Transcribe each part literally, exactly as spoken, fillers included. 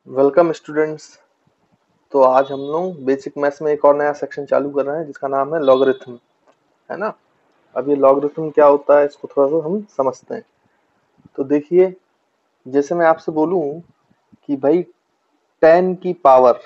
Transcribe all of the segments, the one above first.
Welcome students. तो आज हम लोग बेसिक मैथ्स में एक और नया सेक्शन चालू कर रहे हैं जिसका नाम है लॉगरिथम, है ना। अब ये लॉगरिथम क्या होता है इसको थोड़ा सा हम समझते हैं। तो देखिए, जैसे मैं आपसे बोलूं कि भाई टेन की पावर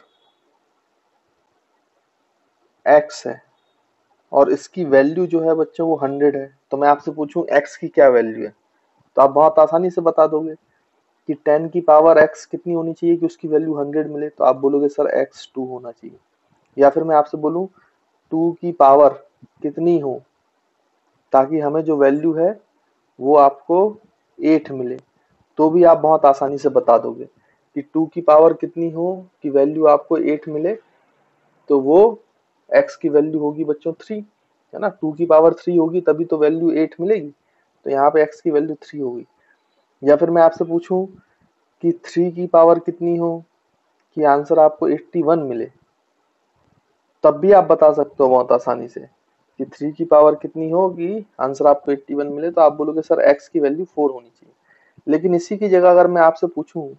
एक्स है और इसकी वैल्यू जो है बच्चों वो हंड्रेड है, तो मैं आपसे पूछूं एक्स की क्या वैल्यू है, तो आप बहुत आसानी से बता दोगे कि टेन की पावर एक्स कितनी होनी चाहिए कि उसकी वैल्यू हंड्रेड मिले। तो आप बोलोगे सर एक्स टू होना चाहिए। या फिर मैं आपसे बोलूं टू की पावर कितनी हो ताकि हमें जो वैल्यू है वो आपको एट मिले, तो भी आप बहुत आसानी से बता दोगे कि टू की पावर कितनी हो कि वैल्यू आपको एट मिले, तो वो x की वैल्यू होगी बच्चों थ्री, है ना। टू की पावर थ्री होगी तभी तो वैल्यू एट मिलेगी, तो यहाँ पे x की वैल्यू थ्री होगी। या फिर मैं आपसे पूछूं कि थ्री की पावर कितनी हो कि आंसर आपको एट्टी वन मिले, तब भी आप बता सकते हो बहुत आसानी से कि थ्री की पावर कितनी हो कि आंसर आपको एट्टी वन मिले, तो आप बोलोगे सर x की वैल्यू फोर होनी चाहिए। लेकिन इसी की जगह अगर मैं आपसे पूछूं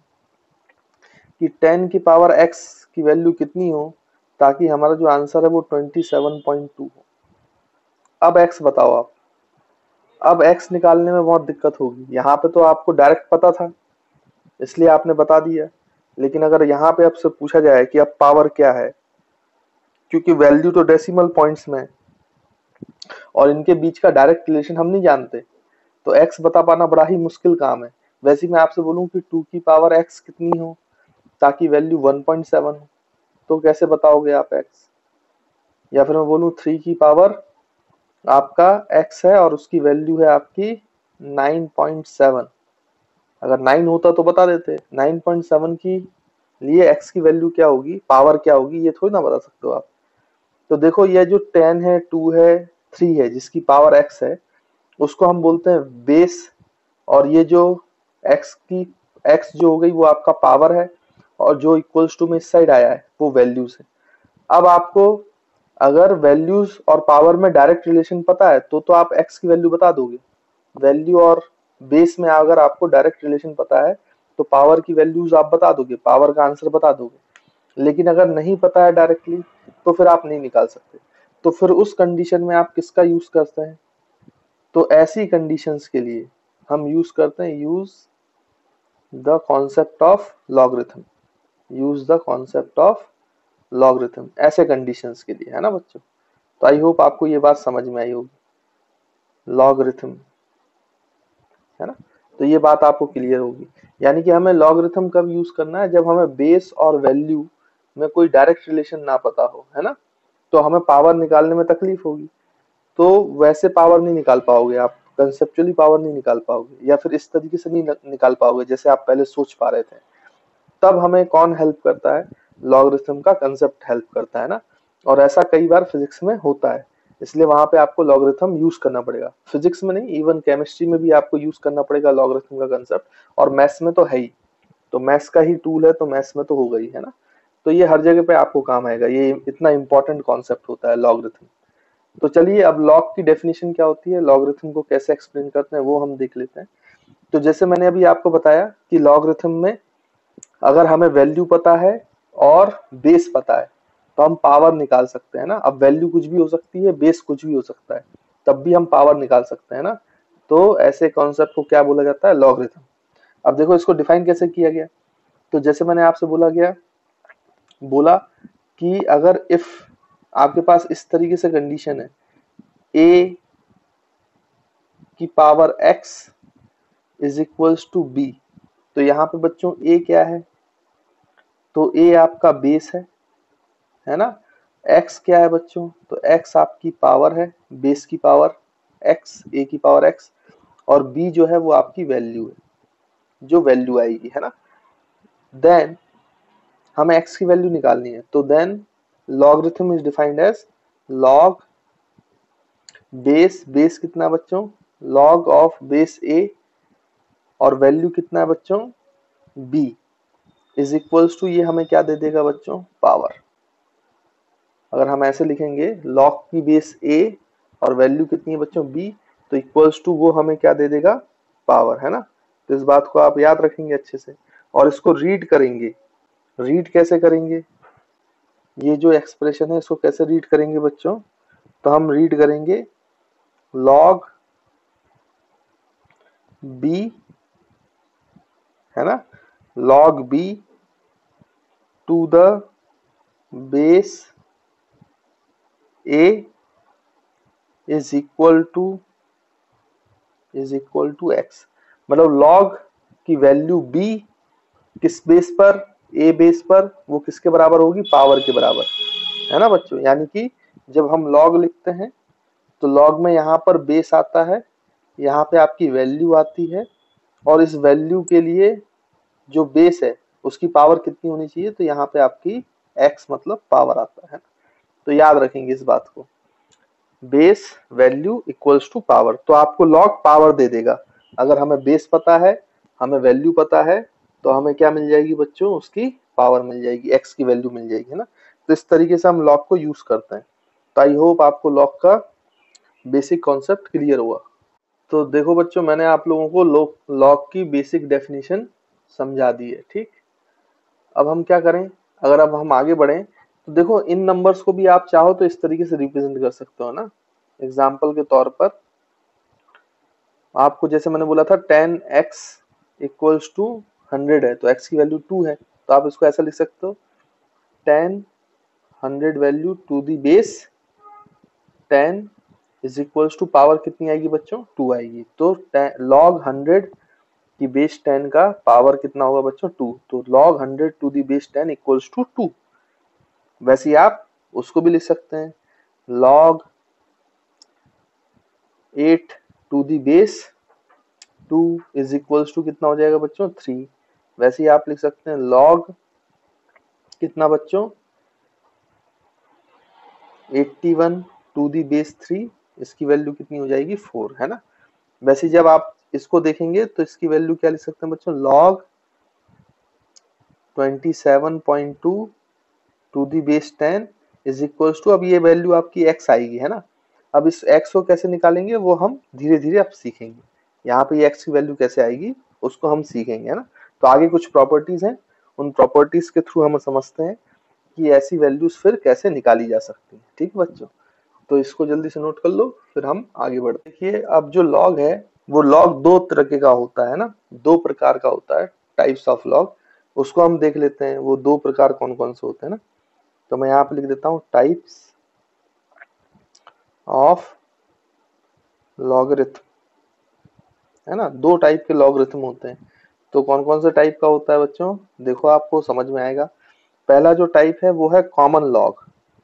कि टेन की पावर x की वैल्यू कितनी हो ताकि हमारा जो आंसर है वो ट्वेंटी सेवन पॉइंट टू हो, अब x बताओ आप। अब x निकालने में बहुत दिक्कत होगी। यहाँ पे तो आपको डायरेक्ट पता था इसलिए आपने बता दिया, लेकिन अगर यहाँ पे आपसे पूछा जाए कि अब पावर क्या है, क्योंकि वैल्यू तो डेसिमल पॉइंट्स में है और इनके बीच का डायरेक्ट रिलेशन हम नहीं जानते, तो x बता पाना बड़ा ही मुश्किल काम है। वैसे मैं आपसे बोलूं कि टू की पावर x कितनी हो ताकि वैल्यू वन पॉइंट सेवन हो, तो कैसे बताओगे आप x। या फिर मैं बोलूं थ्री की पावर आपका x है और उसकी वैल्यू है आपकी नाइन पॉइंट सेवन, अगर नाइन होता तो बता देते, नाइन पॉइंट सेवन की लिए x की वैल्यू क्या होगी, पावर क्या होगी, ये थोड़ी ना बता सकते हो आप। तो देखो ये जो टेन है, टू है, थ्री है जिसकी पावर x है उसको हम बोलते हैं बेस, और ये जो x की x जो हो गई वो आपका पावर है और जो इक्वल्स टू में इस साइड आया है वो वैल्यूज है। अब आपको अगर वैल्यूज और पावर में डायरेक्ट रिलेशन पता है तो तो आप x की वैल्यू बता दोगे। वैल्यू और बेस में अगर आपको डायरेक्ट रिलेशन पता है तो पावर की वैल्यूज आप बता दोगे, पावर का आंसर बता दोगे। लेकिन अगर नहीं पता है डायरेक्टली तो फिर आप नहीं निकाल सकते। तो फिर उस कंडीशन में आप किसका यूज करते हैं, तो ऐसी कंडीशंस के लिए हम यूज करते हैं use the concept of logarithm. Use the concept of logarithm ऐसे कंडीशंस के लिए, है ना बच्चों। तो आई होप आपको ये बात समझ में आई होगी, लॉगरिथम, है ना। तो ये बात आपको क्लियर होगी, यानी कि हमें लॉगरिथम कब यूज करना है, जब हमें बेस और वैल्यू में कोई डायरेक्ट रिलेशन ना पता हो, है ना। तो हमें पावर निकालने में तकलीफ होगी, तो वैसे पावर नहीं निकाल पाओगे आप, कंसेप्चुअली पावर नहीं निकाल पाओगे या फिर इस तरीके से नहीं निकाल पाओगे जैसे आप पहले सोच पा रहे थे। तब हमें कौन हेल्प करता है, लॉगरिथम का कंसेप्ट हेल्प करता है ना। और ऐसा कई बार फिजिक्स में होता है, इसलिए वहां पे आपको लॉगरिथम यूज करना पड़ेगा। फिजिक्स में नहीं, इवन केमिस्ट्री में भी आपको यूज करना पड़ेगा लॉगरिथम का कंसेप्ट, और मैथ्स में तो है ही। तो मैथ्स का ही टूल है तो मैथ्स में तो होगा ही, है ना। तो ये हर जगह पे आपको काम आएगा, ये इतना इंपॉर्टेंट कॉन्सेप्ट होता है लॉगरिथम। तो चलिए अब लॉग की डेफिनेशन क्या होती है, लॉगरिथम को कैसे एक्सप्लेन करते हैं वो हम देख लेते हैं। तो जैसे मैंने अभी आपको बताया कि लॉगरिथम में अगर हमें वैल्यू पता है और बेस पता है तो हम पावर निकाल सकते हैं ना। अब वैल्यू कुछ भी हो सकती है, बेस कुछ भी हो सकता है, तब भी हम पावर निकाल सकते हैं ना। तो ऐसे कॉन्सेप्ट को क्या बोला जाता है, लॉगरिथम। अब देखो इसको डिफाइन कैसे किया गया। तो जैसे मैंने आपसे बोला गया बोला कि अगर इफ आपके पास इस तरीके से कंडीशन है a की power x is equals to b, तो यहाँ पे बच्चों a क्या है, तो a आपका बेस है है ना। x क्या है बच्चों, तो x आपकी पावर है, बेस की पावर x, a की पावर x, और b जो है वो आपकी वैल्यू है, जो वैल्यू आएगी, है ना। देन हमें x की वैल्यू निकालनी है, तो then logarithm is defined as log base, base कितना बच्चों, लॉग ऑफ बेस a, और वैल्यू कितना है बच्चों b, इज इक्वल्स टू ये हमें क्या दे देगा बच्चों, पावर। अगर हम ऐसे लिखेंगे लॉग की बेस a और वैल्यू कितनी है बच्चों b, तो इक्वल्स टू वो हमें क्या दे देगा, पावर, है ना। तो इस बात को आप याद रखेंगे अच्छे से और इसको रीड करेंगे रीड कैसे करेंगे, ये जो एक्सप्रेशन है इसको कैसे रीड करेंगे बच्चों, तो हम रीड करेंगे log b, है ना, log b to the base a is equal to is equal to x। मतलब log की वैल्यू b किस बेस पर, a बेस पर, वो किसके बराबर होगी, पावर के बराबर, है ना बच्चों। यानी कि जब हम log लिखते हैं तो log में यहाँ पर बेस आता है, यहाँ पे आपकी वैल्यू आती है, और इस वैल्यू के लिए जो बेस है उसकी पावर कितनी होनी चाहिए, तो यहाँ पे आपकी x मतलब पावर आता है। तो याद रखेंगे इस बात को, base value equals to power. तो आपको log पावर दे देगा, अगर हमें बेस पता है, हमें वैल्यू पता है, तो हमें क्या मिल जाएगी बच्चों, उसकी पावर मिल जाएगी, x की वैल्यू मिल जाएगी, है ना। तो इस तरीके से हम log को यूज करते हैं। तो आई होप आपको log का बेसिक कॉन्सेप्ट क्लियर हुआ। तो देखो बच्चों, मैंने आप लोगों को log की बेसिक डेफिनेशन समझा दी है, ठीक। अब हम क्या करें, अगर अब हम आगे बढ़े तो देखो इन नंबर्स को भी आप चाहो तो इस तरीके से रिप्रेजेंट कर सकते हो ना। एग्जाम्पल के तौर पर आपको जैसे मैंने बोला था ten X equals to hundred है, तो x की वैल्यू टू है, तो आप इसको ऐसा लिख सकते हो ten hundred value to the base ten is equals to power कितनी आएगी बच्चों, टू आएगी। तो log हंड्रेड की बेस टेन का पावर कितना होगा बच्चों, टू। तो log hundred to the base ten equals to two. वैसे ही आप उसको भी लिख सकते हैं log eight to the base two is equals to कितना हो जाएगा बच्चों, थ्री। वैसे ही आप लिख सकते हैं log कितना बच्चों, eighty one to the base three, इसकी वैल्यू कितनी हो जाएगी, फोर, है ना। वैसे जब आप इसको देखेंगे तो इसकी वैल्यू क्या लिख सकते हैं बच्चों, log twenty seven point two to the base ten is equals to, अब ये वैल्यू आपकी x आएगी, है ना। अब इस x को कैसे निकालेंगे वो हम धीरे धीरे अब सीखेंगे, यहाँ पे ये x की वैल्यू कैसे आएगी उसको हम सीखेंगे, है ना। तो आगे कुछ प्रॉपर्टीज हैं, उन प्रॉपर्टीज के थ्रू हम समझते हैं कि ऐसी वैल्यूज फिर कैसे निकाली जा सकती है, ठीक बच्चों। तो इसको जल्दी से नोट कर लो, फिर हम आगे बढ़ते। देखिए अब जो log है वो log दो तरह का होता है ना, दो प्रकार का होता है, टाइप्स ऑफ log, उसको हम देख लेते हैं वो दो प्रकार कौन कौन से होते हैं ना। तो मैं यहाँ पे लिख देता हूँ टाइप्स ऑफ लॉगरिथम, है ना। दो टाइप के लॉगरिथम होते हैं, तो कौन कौन से टाइप का होता है बच्चों, देखो आपको समझ में आएगा। पहला जो टाइप है वो है कॉमन लॉग,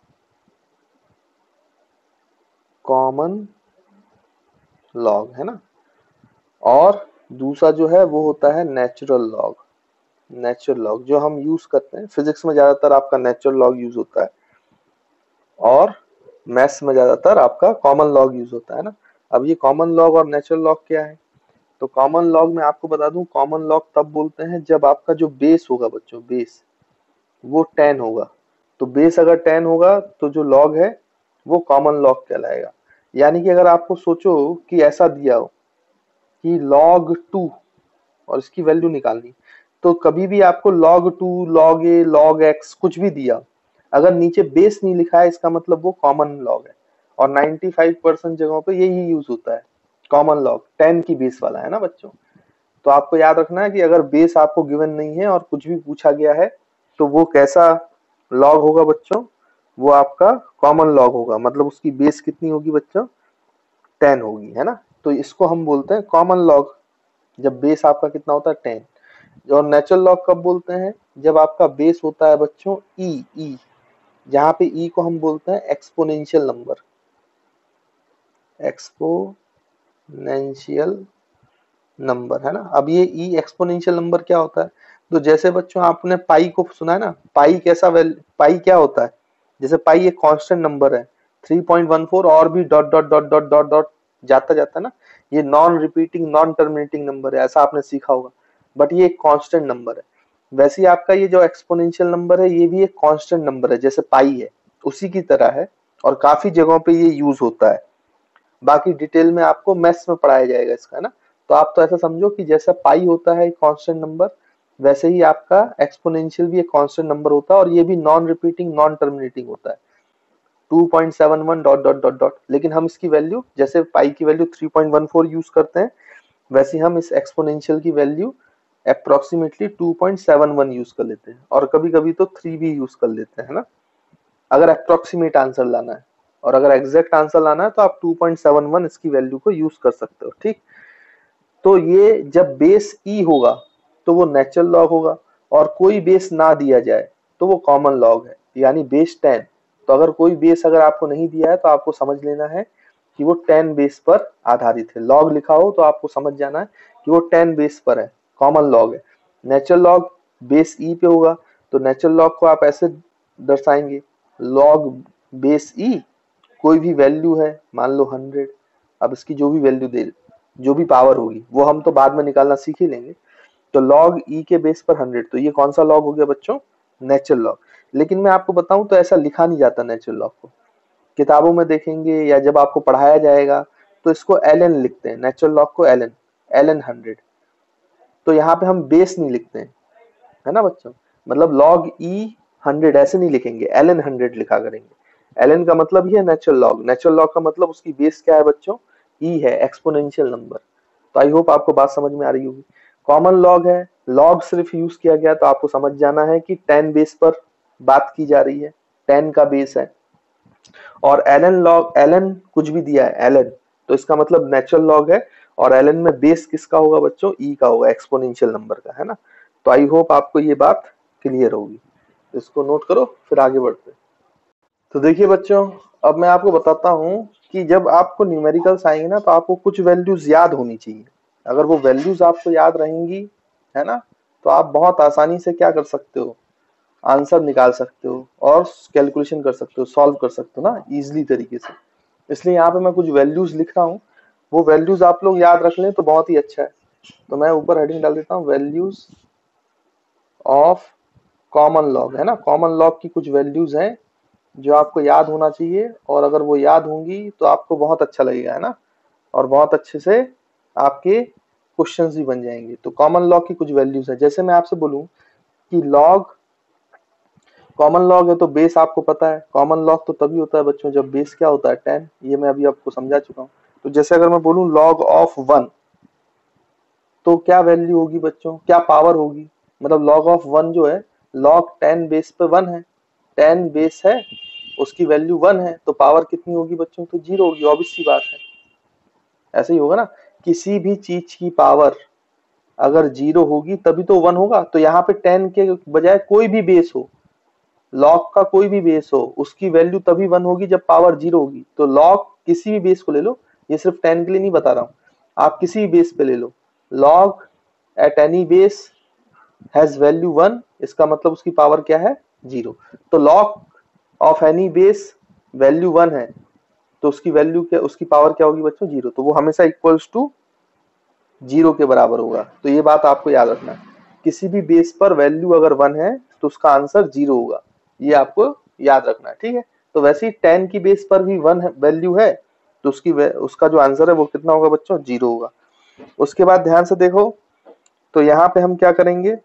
कॉमन लॉग, है ना। और दूसरा जो है वो होता है नेचुरल लॉग, नेचुरल लॉग जो हम यूज करते हैं फिजिक्स में, ज्यादातर आपका नेचुरल लॉग यूज होता है, और मैथ्स में ज्यादातर आपका कॉमन लॉग यूज होता है ना। अब ये कॉमन लॉग और नेचुरल लॉग क्या है, तो कॉमन लॉग में आपको बता दूं, कॉमन लॉग तब बोलते हैं जब आपका जो बेस होगा बच्चों, बेस वो टेन होगा। तो बेस अगर टेन होगा तो जो लॉग है वो कॉमन लॉग कहलाएगा। यानी कि अगर आपको सोचो कि ऐसा दिया हो कि log टू और इसकी वैल्यू निकालनी, तो कभी भी आपको log two, log a, log x कुछ भी दिया, अगर नीचे बेस नहीं लिखा है इसका मतलब वो कॉमन लॉग है। और नाइंटी फाइव परसेंट जगहों पे यही यूज होता है कॉमन लॉग, टेन की बेस वाला, है ना बच्चों। तो आपको याद रखना है कि अगर बेस आपको गिवन नहीं है और कुछ भी पूछा गया है तो वो कैसा लॉग होगा बच्चों, वो आपका कॉमन लॉग होगा, मतलब उसकी बेस कितनी होगी बच्चों, टेन होगी, है ना। तो इसको हम बोलते हैं कॉमन लॉग जब बेस आपका कितना होता है, टेन। और नेचुरल लॉग कब बोलते हैं, जब आपका बेस होता है बच्चों ई, ई जहां पे ई को हम बोलते हैं एक्सपोनेंशियल नंबर, एक्सपोनेंशियल नंबर, है ना। अब ये ई एक्सपोनेंशियल नंबर क्या होता है, तो जैसे बच्चों आपने पाई को सुना है ना, पाई कैसा वैल्यू, पाई क्या होता है, जैसे पाई एक कांस्टेंट नंबर है, थ्री पॉइंट वन फोर और भी dot dot dot dot dot dot जाता जाता है ना, ये non repeating non terminating number है, ऐसा आपने सीखा होगा, बट ये एक कांस्टेंट नंबर है। वैसे ही आपका ये जो एक्सपोनेंशियल नंबर है ये भी एक कांस्टेंट नंबर है, जैसे पाई है उसी की तरह है, और काफी जगहों पे ये यूज होता है। बाकी डिटेल में आपको मैथ्स में पढ़ाया जाएगा इसका ना। तो आप तो ऐसा समझो कि जैसा पाई होता है कांस्टेंट नंबर, वैसे ही आपका एक्सपोनेंशियल भी एक कांस्टेंट नंबर होता है और ये भी नॉन रिपीटिंग नॉन टर्मिनेटिंग होता है, two point seven one dot dot dot dot. लेकिन हम इसकी वैल्यू जैसे पाई की value three point one four use करते हैं, वैसे हम इस एक्सपोनेंशियल की value approximately two point seven one use कर लेते हैं, और कभी कभी तो थ्री भी यूज कर लेते हैं, है ना, अगर अप्रोक्सीमेट आंसर लाना है। और अगर एग्जैक्ट आंसर लाना है तो आप टू पॉइंट सेवन वन इसकी वैल्यू को यूज कर सकते हो, ठीक। तो ये जब बेस ई होगा तो वो नेचुरल लॉग होगा, और कोई बेस ना दिया जाए तो वो कॉमन लॉग है, यानी बेस टेन। तो अगर कोई बेस अगर आपको नहीं दिया है तो आपको समझ लेना है कि वो टेन बेस पर आधारित है। लॉग लिखा हो तो आपको समझ जाना है कि वो टेन बेस पर है, कॉमन लॉग है। नेचुरल लॉग बेस ई पे होगा, तो नेचुरल लॉग को आप ऐसे दर्शाएंगे, लॉग बेस ई, कोई भी वैल्यू है, मान लो हंड्रेड, अब इसकी जो भी वैल्यू दे, जो भी पावर होगी वो हम तो बाद में निकालना सीख ही लेंगे। तो लॉग ई के बेस पर हंड्रेड, तो ये कौन सा लॉग हो गया बच्चों, नेचुरल लॉग। लेकिन मैं आपको बताऊं तो ऐसा लिखा नहीं जाता नेचुरल लॉग को, किताबों में देखेंगे या जब आपको पढ़ाया जाएगा तो इसको एल एन लिखते हैं, नेचुरल लॉग को L N, L N hundred. तो यहाँ पे हम बेस नहीं लिखते हैं, है ना बच्चों, मतलब लॉग ई हंड्रेड ऐसे नहीं लिखेंगे, एल एन हंड्रेड लिखा करेंगे। एल एन का मतलब ही है नेचुरल लॉग, नेचुरल लॉग का मतलब उसकी बेस क्या है बच्चों, ई है, एक्सपोनेंशियल नंबर। तो आई होप आपको बात समझ में आ रही होगी। कॉमन लॉग है, लॉग सिर्फ यूज किया गया तो आपको समझ जाना है कि टेन बेस पर बात की जा रही है, टेन का बेस है। और L N log, L N कुछ भी दिया है एल एन, तो इसका मतलब नेचुरल लॉग है, और एल एन में बेस किसका होगा बच्चों, ई का होगा, एक्सपोनेंशियल नंबर का, है ना। तो आई होप आपको ये बात क्लियर होगी, इसको नोट करो फिर आगे बढ़ते। तो देखिए बच्चों, अब मैं आपको बताता हूं कि जब आपको न्यूमेरिकल्स आएंगे ना तो आपको कुछ वैल्यूज याद होनी चाहिए। अगर वो वैल्यूज आपको याद रहेंगी, है ना, तो आप बहुत आसानी से क्या कर सकते हो, आंसर निकाल सकते हो और कैलकुलेशन कर सकते हो, सॉल्व कर सकते हो ना इजिली तरीके से। इसलिए यहाँ पे मैं कुछ वैल्यूज लिख रहा हूँ, वो वैल्यूज आप लोग याद रख लें तो बहुत ही अच्छा है। तो मैं ऊपर हेडिंग डाल देता हूँ, वैल्यूज ऑफ कॉमन लॉग, है ना, कॉमन लॉग की कुछ वैल्यूज हैं जो आपको याद होना चाहिए, और अगर वो याद होंगी तो आपको बहुत अच्छा लगेगा, है ना, और बहुत अच्छे से आपके क्वेश्चंस भी बन जाएंगे। तो कॉमन लॉग की कुछ वैल्यूज है, जैसे मैं आपसे बोलूं कि लॉग, कॉमन लॉग है तो बेस आपको पता है, कॉमन लॉग तो तभी होता है बच्चों जब बेस क्या होता है, टेन, ये मैं अभी आपको समझा चुका हूँ। तो जैसे अगर मैं बोलूं लॉग ऑफ वन, तो क्या वैल्यू होगी बच्चों, क्या पावर होगी, मतलब लॉग ऑफ वन जो है, लॉग टेन बेस पे वन है, टेन बेस है, उसकी वैल्यू वन है, तो पावर कितनी होगी बच्चों, तो जीरो होगी, ऑब्वियस सी बात है। ऐसे ही होगा ना, किसी भी चीज की पावर अगर जीरो होगी तभी तो वन होगा। तो यहाँ पे टेन के बजाय कोई भी बेस हो, लॉग का कोई भी बेस हो, उसकी वैल्यू तभी वन होगी जब पावर जीरो होगी। तो लॉग किसी भी बेस को ले लो, ये सिर्फ टेन के लिए नहीं बता रहा हूं, आप किसी भी बेस पे ले लो, log at any base has value one, इसका मतलब उसकी पावर क्या है, जीरो। तो log of any base value one है, तो उसकी वैल्यू क्या, उसकी पावर क्या होगी बच्चों, जीरो। तो वो हमेशा इक्वल्स टू जीरो के बराबर होगा। तो ये बात आपको याद रखना है, किसी भी बेस पर वैल्यू अगर वन है तो उसका आंसर जीरो होगा, ये आपको याद रखना है, ठीक है। तो वैसे ही टेन की बेस पर भी वन वैल्यू है, तो उसकी उसका जो आंसर है वो कितना होगा बच्चों, जीरो होगा। उसके बाद ध्यान से देखो, तो यहाँ पे हम क्या करेंगे,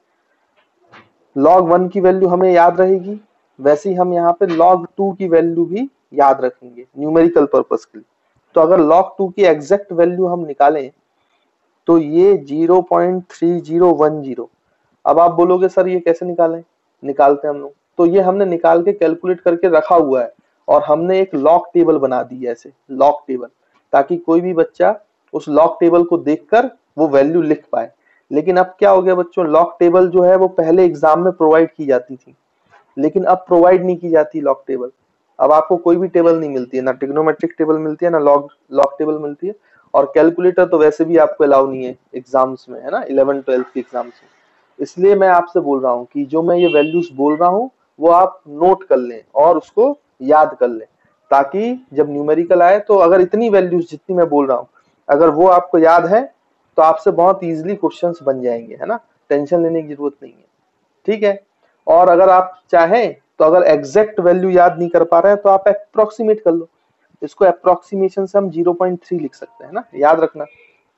लॉग वन की वैल्यू हमें याद रहेगी, वैसे ही हम यहाँ पे लॉग टू की वैल्यू भी याद रखेंगे न्यूमेरिकल पर्पस के लिए। तो अगर लॉग टू की एग्जैक्ट वैल्यू हम निकालें तो ये zero point three zero one zero. अब आप बोलोगे सर ये कैसे निकालें, निकालते हैं हम लोग, तो ये हमने निकाल के कैलकुलेट करके रखा हुआ है, और हमने एक लॉग टेबल बना दी है, ऐसे लॉग टेबल, ताकि कोई भी बच्चा उस लॉग टेबल को देखकर वो वैल्यू लिख पाए। लेकिन अब क्या हो गया बच्चों, लॉग टेबल जो है वो पहले एग्जाम में प्रोवाइड की जाती थी, लेकिन अब प्रोवाइड नहीं की जाती लॉग टेबल। अब आपको कोई भी टेबल नहीं मिलती है, ना ट्रिग्नोमेट्रिक टेबल मिलती है, ना लॉग लॉग टेबल मिलती है, और कैलकुलेटर तो वैसे भी आपको अलाउ नहीं है एग्जाम्स में, है ना, इलेवन ट्वेल्थ के एग्जाम्स में। इसलिए मैं आपसे बोल रहा हूँ कि जो मैं ये वैल्यूज बोल रहा हूँ वो आप नोट कर लें और उसको याद कर लें, ताकि जब न्यूमेरिकल आए तो अगर इतनी वैल्यूज जितनी मैं बोल रहा हूँ अगर वो आपको याद है तो आपसे बहुत इजीली क्वेश्चंस बन जाएंगे, है ना, टेंशन लेने की जरूरत नहीं है, ठीक है। और अगर आप चाहें तो अगर एग्जैक्ट वैल्यू याद नहीं कर पा रहे हैं तो आप अप्रोक्सीमेट कर लो, इसको अप्रोक्सीमेशन से हम जीरो पॉइंट थ्री लिख सकते हैं ना, याद रखना।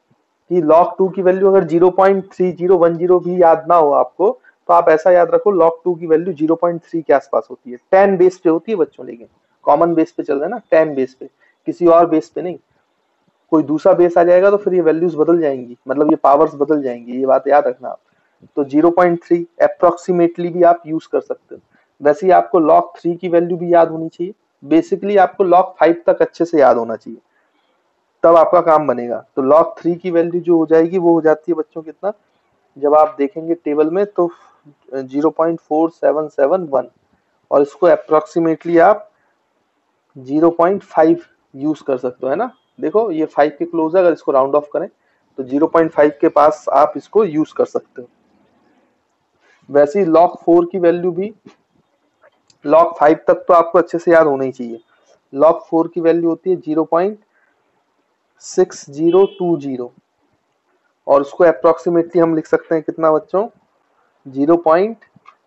कि log टू की वैल्यू अगर zero point three zero one zero भी याद ना हो आपको, तो आप ऐसा याद रखो log टू की वैल्यू ज़ीरो पॉइंट थ्री के आसपास होती है। टेन बेस पे होती है बच्चों, लेकिन कॉमन बेस पे चल रहा है ना, टेन बेस पे, किसी और बेस पे नहीं। कोई दूसरा बेस आ जाएगा तो फिर ये वैल्यूज बदल जाएंगी, मतलब ये पावर्स बदल जाएंगी, ये बात याद रखना आप। तो ज़ीरो पॉइंट थ्री अप्रोक्सीमेटली भी आप यूज कर सकते हो। वैसे ही आपको log थ्री की वैल्यू भी याद होनी चाहिए। बेसिकली आपको log फाइव तक अच्छे से याद होना चाहिए, तब आपका काम बनेगा। तो log थ्री की वैल्यू जो हो जाएगी वो हो जाती है बच्चों कितना, जब आप देखेंगे टेबल में तो zero point four seven seven one, और इसको अप्रोक्सीमेटली आप ज़ीरो पॉइंट फाइव यूज कर सकते हो, है ना। देखो ये फाइव के क्लोज है, अगर इसको राउंड ऑफ करें तो ज़ीरो पॉइंट फाइव के पास आप इसको यूज कर सकते हो। वैसे ही log फोर की वैल्यू भी log फाइव तक तो आपको अच्छे से याद होना ही चाहिए। log फोर की वैल्यू होती है zero point six zero two zero, और उसको अप्रोक्सीमेटली हम लिख सकते हैं कितना बच्चों, ज़ीरो पॉइंट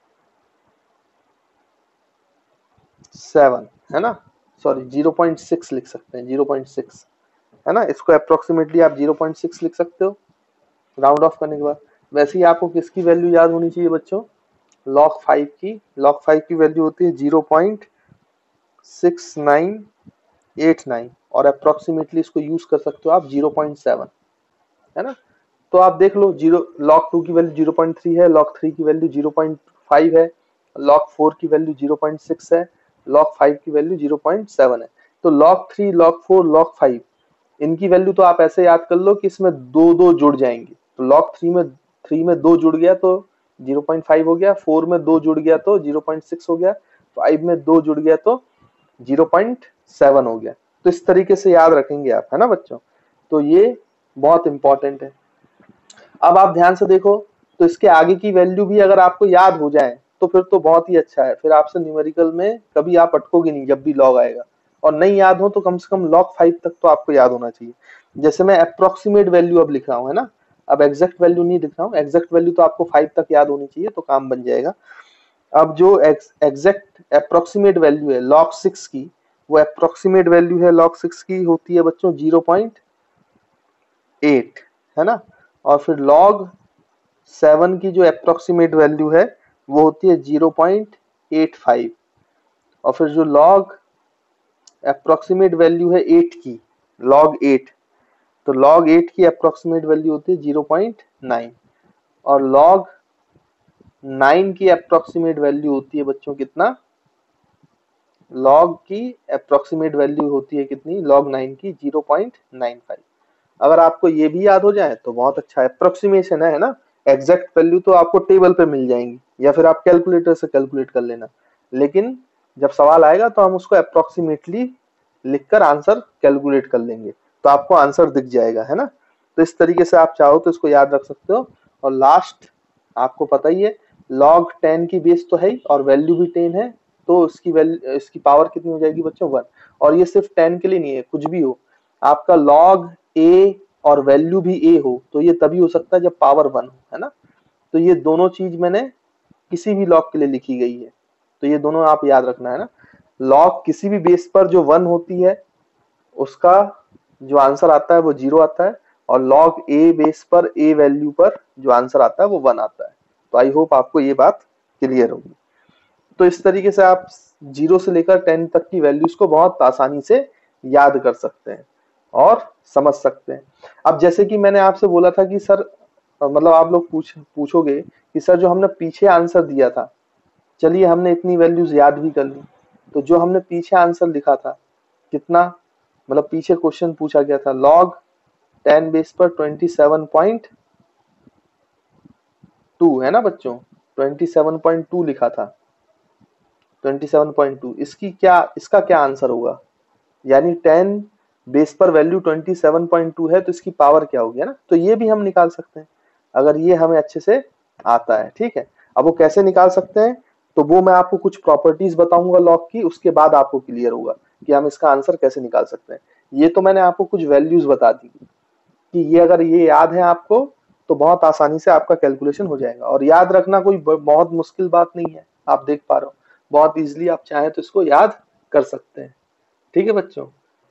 सेवन, है ना, सॉरी ज़ीरो पॉइंट सिक्स लिख सकते हैं, ज़ीरो पॉइंट सिक्स, है ना। इसको अप्रोक्सीमेटली आप ज़ीरो पॉइंट सिक्स लिख सकते हो राउंड ऑफ करने के बाद। वैसे ही आपको किसकी वैल्यू याद होनी चाहिए बच्चों, log फाइव की। log फाइव की वैल्यू होती है zero point six nine eight nine, और अप्रोक्सीमेटली इसको यूज कर सकते हो आप ज़ीरो पॉइंट सेवन, है ना। तो आप देख लो, जीरो log टू की वैल्यू ज़ीरो पॉइंट थ्री है, log थ्री की वैल्यू ज़ीरो पॉइंट फाइव है, log फोर की वैल्यू ज़ीरो पॉइंट सिक्स है, log फाइव की वैल्यू ज़ीरो पॉइंट सेवन है। तो log three, log four, log five, इनकी वैल्यू तो आप ऐसे याद कर लो कि इसमें दो दो जुड़ जाएंगे। तो log थ्री में थ्री में दो जुड़ गया तो ज़ीरो पॉइंट फाइव हो गया, फोर में दो जुड़ गया तो ज़ीरो पॉइंट सिक्स हो गया, फाइव में दो जुड़ गया तो ज़ीरो पॉइंट सेवन हो गया। तो इस तरीके से याद रखेंगे आप, है ना बच्चों। तो ये बहुत इंपॉर्टेंट है। अब आप ध्यान से देखो, तो इसके आगे की वैल्यू भी अगर आपको याद हो जाए तो फिर तो बहुत ही अच्छा है, फिर आपसे न्यूमेरिकल में कभी आप अटकोगे नहीं जब भी लॉग आएगा। और नहीं याद हो तो कम से कम log फाइव तक तो आपको याद होना चाहिए। जैसे मैं अप्रोक्सीमेट वैल्यू अब लिख रहा हूँ, है ना, अब एग्जैक्ट वैल्यू नहीं लिख रहा हूँ, एग्जैक्ट वैल्यू तो आपको फाइव तक याद होनी चाहिए, तो काम बन जाएगा। अब जो एग्जैक्ट अप्रोक्सीमेट वैल्यू है log सिक्स की, वो अप्रोक्सीमेट वैल्यू है log सिक्स की होती है बच्चों ज़ीरो पॉइंट एट, है ना। और फिर log सेवन की जो अप्रोक्सीमेट वैल्यू है वो होती है ज़ीरो पॉइंट एट फाइव, और फिर जो log अप्रोक्सीमेट वैल्यू है एट की, log एट, तो log एट की अप्रोक्सीमेट वैल्यू होती है ज़ीरो पॉइंट नाइन, और log नाइन की अप्रोक्सीमेट वैल्यू होती है बच्चों कितना, log की अप्रोक्सीमेट वैल्यू होती है कितनी, log नाइन की ज़ीरो पॉइंट नाइन फाइव। अगर आपको ये भी याद हो जाए तो बहुत अच्छा है, अप्रोक्सीमेशन है, है ना। एग्जैक्ट वैल्यू तो आपको टेबल पे मिल जाएंगी, या फिर आप कैलकुलेटर से कैलकुलेट कर लेना, लेकिन जब सवाल आएगा तो हम उसको अप्रोक्सीमेटली लिखकर आंसर कैलकुलेट कर लेंगे, तो आपको आंसर दिख जाएगा, है ना। तो इस तरीके से आप चाहो तो इसको याद रख सकते हो। और लास्ट आपको पता ही है, log टेन की बेस तो है ही और वैल्यू भी टेन है, तो इसकी वैल्यू, इसकी पावर कितनी हो जाएगी बच्चों, वन। और ये सिर्फ टेन के लिए नहीं है, कुछ भी हो, आपका log a और वैल्यू भी a हो तो ये तभी हो सकता है जब पावर वन हो, है ना। तो ये दोनों चीज मैंने किसी भी log के लिए लिखी गई है, तो ये दोनों आप याद रखना, है ना। log किसी भी बेस पर जो वन होती है उसका जो आंसर आता है वो जीरो आता है, और log a बेस पर a वैल्यू पर जो आंसर आता है वो वन आता है। तो आई होप आपको ये बात क्लियर होगी। तो इस तरीके से आप जीरो से लेकर टेन तक की वैल्यूज को बहुत आसानी से याद कर सकते हैं और समझ सकते हैं। अब जैसे कि मैंने आपसे बोला था कि सर, मतलब आप लोग पूछ पूछोगे कि सर जो हमने पीछे आंसर दिया था, चलिए हमने इतनी वैल्यूज याद भी कर ली, तो जो हमने पीछे आंसर लिखा था कितना, मतलब पीछे क्वेश्चन पूछा गया था log टेन बेस पर ट्वेंटी सेवन पॉइंट टू, है ना बच्चों, ट्वेंटी सेवन पॉइंट टू लिखा था, ट्वेंटी सेवन पॉइंट टू, इसकी क्या, इसका क्या आंसर होगा, यानी टेन बेस पर value twenty seven point two है तो इसकी पावर क्या होगी, है ना। तो ये भी हम निकाल सकते हैं अगर ये हमें अच्छे से आता है, ठीक है। अब वो कैसे निकाल सकते हैं, तो वो मैं आपको कुछ प्रॉपर्टीज बताऊंगा लॉग की, उसके बाद आपको क्लियर होगा कि हम इसका आंसर कैसे निकाल सकते हैं। ये तो मैंने आपको कुछ वैल्यूज बता दी कि ये अगर ये याद है आपको तो बहुत आसानी से आपका कैलकुलेशन हो जाएगा। और याद रखना कोई बहुत मुश्किल बात नहीं है, आप देख पा रहे हो बहुत इजीली आप चाहें तो इसको याद कर सकते हैं, ठीक है बच्चों।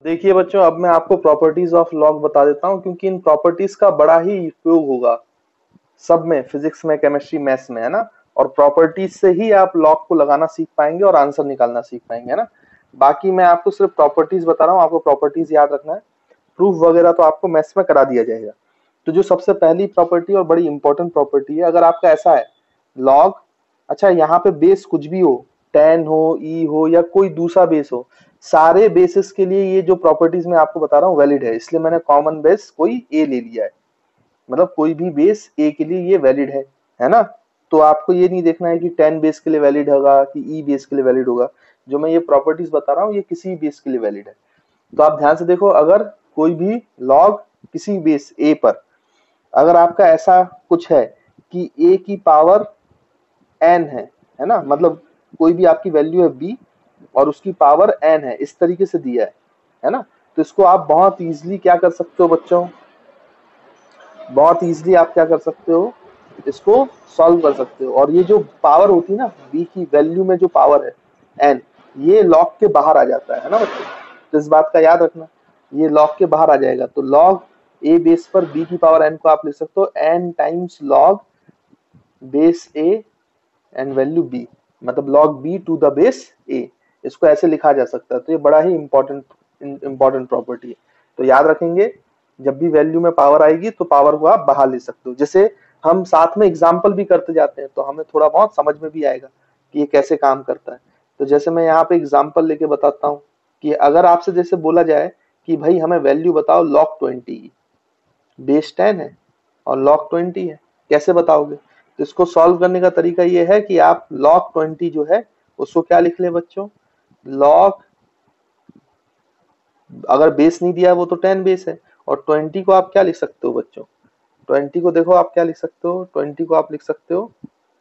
देखिए बच्चों, अब मैं आपको प्रॉपर्टीज ऑफ लॉग बता देता हूँ, क्योंकि इन प्रॉपर्टीज का बड़ा ही उपयोग होगा सब में, फिजिक्स में, केमिस्ट्री, मैथ्स में, है ना। और प्रॉपर्टीज से ही आप लॉग को लगाना सीख पाएंगे और आंसर निकालना सीख पाएंगे, है ना। बाकी मैं आपको सिर्फ प्रॉपर्टीज बता रहा हूँ, आपको प्रॉपर्टीज याद रखना है। प्रूफ वगैरह तो आपको मैथ्स में करा दिया जाएगा। तो जो सबसे पहली प्रॉपर्टी और बड़ी इंपॉर्टेंट प्रॉपर्टी है, अगर आपका ऐसा है लॉग, अच्छा यहाँ पे बेस कुछ भी हो, टेन हो, ई हो, या कोई दूसरा बेस हो, सारे बेसिस के लिए ये जो प्रॉपर्टीज मैं आपको बता रहा हूँ वैलिड है। इसलिए मैंने कॉमन बेस कोई ए ले लिया है, मतलब कोई भी बेस ए के लिए ये वैलिड है, है ना। तो आपको ये नहीं देखना है कि टेन बेस के लिए वैलिड होगा कि ई बेस के लिए वैलिड होगा। जो मैं ये प्रॉपर्टीज बता रहा हूँ ये किसी बेस के लिए वैलिड है। तो आप ध्यान से देखो, अगर कोई भी लॉग किसी बेस ए पर, अगर आपका ऐसा कुछ है कि ए की पावर एन है है ना, मतलब कोई भी आपकी वैल्यू है बी और उसकी पावर एन है, इस तरीके से दिया है है ना। तो इसको आप बहुत इजीली क्या कर सकते हो बच्चों, बहुत इजीली आप क्या कर सकते हो, इसको सॉल्व कर सकते हो। और ये जो पावर होती है ना, बी की वैल्यू में जो पावर है एन, ये लॉग के बाहर आ जाता है ना बच्चों। तो इस बात का याद रखना, ये लॉग के बाहर आ जाएगा। तो लॉग ए बेस पर बी की पावर एन को आप लिख सकते हो N times log base A and value B, मतलब log B to the base A, इसको ऐसे लिखा जा सकता है। तो ये बड़ा ही इंपॉर्टेंट इंपॉर्टेंट प्रॉपर्टी है। तो याद रखेंगे, जब भी वैल्यू में पावर आएगी तो पावर को आप बाहर ले सकते हो। जैसे हम साथ में एग्जाम्पल भी करते जाते हैं तो हमें थोड़ा बहुत समझ में भी आएगा कि ये कैसे काम करता है। तो जैसे मैं यहाँ पे एग्जाम्पल लेके बताता हूँ कि अगर आपसे जैसे बोला जाए कि भाई हमें वैल्यू बताओ लॉग ट्वेंटी की, बेस टेन है और लॉग ट्वेंटी है, कैसे बताओगे। तो इसको सॉल्व करने का तरीका ये है कि आप लॉग ट्वेंटी जो है उसको क्या लिख ले बच्चों, लॉग, अगर बेस नहीं दिया है वो तो टेन बेस है, और ट्वेंटी को आप क्या लिख सकते हो बच्चों, ट्वेंटी को देखो आप क्या लिख सकते हो, ट्वेंटी को आप लिख सकते हो,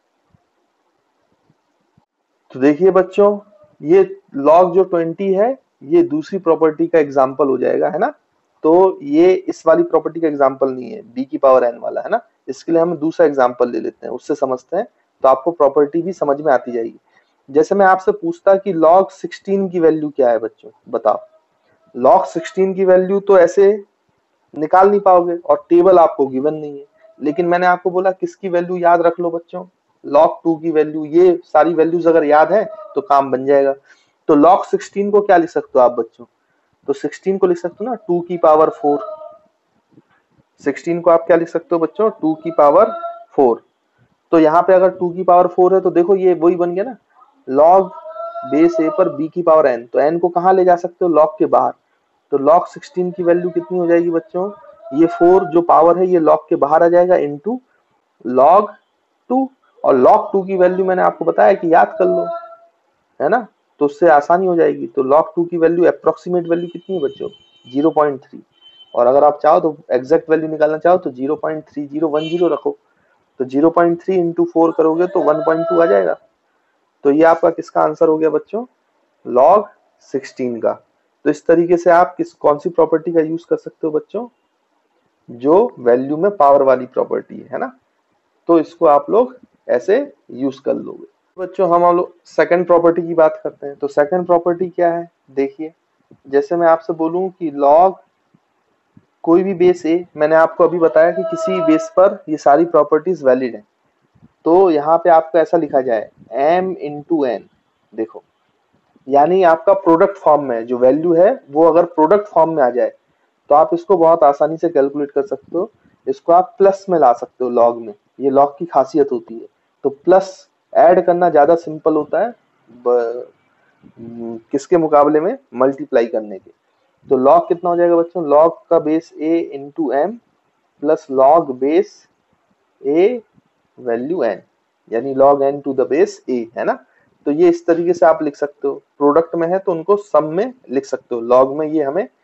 तो देखिए बच्चों ये लॉग जो ट्वेंटी है ये दूसरी प्रॉपर्टी का एग्जाम्पल हो जाएगा, है ना। तो ये इस वाली प्रॉपर्टी का एग्जाम्पल नहीं है, बी की पावर एन वाला, है ना। इसके लिए हम दूसरा एग्जाम्पल ले लेते हैं, उससे समझते हैं, तो आपको प्रॉपर्टी भी समझ में आती जाएगी। जैसे मैं आपसे पूछता कि लॉग सिक्सटीन की वैल्यू क्या है बच्चों, बताओ। लॉग सिक्सटीन की वैल्यू तो ऐसे निकाल नहीं पाओगे और टेबल आपको गिवन नहीं है, लेकिन मैंने आपको बोला किसकी वैल्यू याद रख लो बच्चों, लॉग टू की वैल्यू। ये सारी वैल्यूज अगर याद है तो काम बन जाएगा। तो लॉग सिक्सटीन को क्या लिख सकते हो आप बच्चों, तो सिक्सटीन को लिख सकते हो ना टू की पावर फोर, सिक्सटीन को आप क्या लिख सकते हो बच्चों, टू की पावर फोर। तो यहाँ पे अगर टू की पावर फोर है तो देखो ये वही बन गया ना, लॉग बेस ए पर बी की पावर एन, तो एन को कहाँ ले जा सकते हो, लॉग के बाहर। तो लॉग सिक्सटीन की वैल्यू कितनी हो जाएगी बच्चों, ये फोर जो पावर है ये लॉग के बाहर आ जाएगा इनटू लॉग टू, और लॉग टू की वैल्यू मैंने आपको बताया कि याद कर लो, है ना। तो उससे आसानी हो जाएगी। तो लॉग टू की वैल्यू अप्रोक्सीमेट वैल्यू कितनी है बच्चों, जीरो पॉइंट थ्री, और अगर आप चाहो तो एग्जैक्ट वैल्यू निकालना चाहो तो zero point three zero one zero रखो। तो zero point three into four करोगे तो वन पॉइंट टू आ जाएगा। तो ये आपका किसका आंसर हो गया बच्चों, लॉग सिक्सटीन का। तो इस तरीके से आप किस कौन सी प्रॉपर्टी का यूज कर सकते हो बच्चों, जो वैल्यू में पावर वाली प्रॉपर्टी है ना। तो इसको आप लोग ऐसे यूज कर लोगे बच्चों। हम हम लोग सेकंड प्रॉपर्टी की बात करते हैं। तो सेकंड प्रॉपर्टी क्या है, देखिए जैसे मैं आपसे बोलूं कि लॉग कोई भी बेस ए, मैंने आपको अभी बताया कि किसी बेस पर ये सारी प्रॉपर्टीज वैलिड है। तो यहाँ पे आपको ऐसा लिखा जाए m इंटू एन, देखो यानी आपका प्रोडक्ट फॉर्म में जो वैल्यू है वो अगर प्रोडक्ट फॉर्म में आ जाए तो आप इसको बहुत आसानी से कैलकुलेट कर सकते हो। इसको आप प्लस में ला सकते हो लॉग में, ये लॉग की खासियत होती है। तो प्लस ऐड करना ज्यादा सिंपल होता है ब, किसके मुकाबले में, मल्टीप्लाई करने के। तो लॉग कितना हो जाएगा बच्चों, लॉग का base A into M plus log base A value N, यानी log N to the base A, है ना। तो ये इस तरीके से आप लिख सकते हो। प्रोडक्ट में है तो उनको सम में लिख सकते हो, लॉग में ये हमें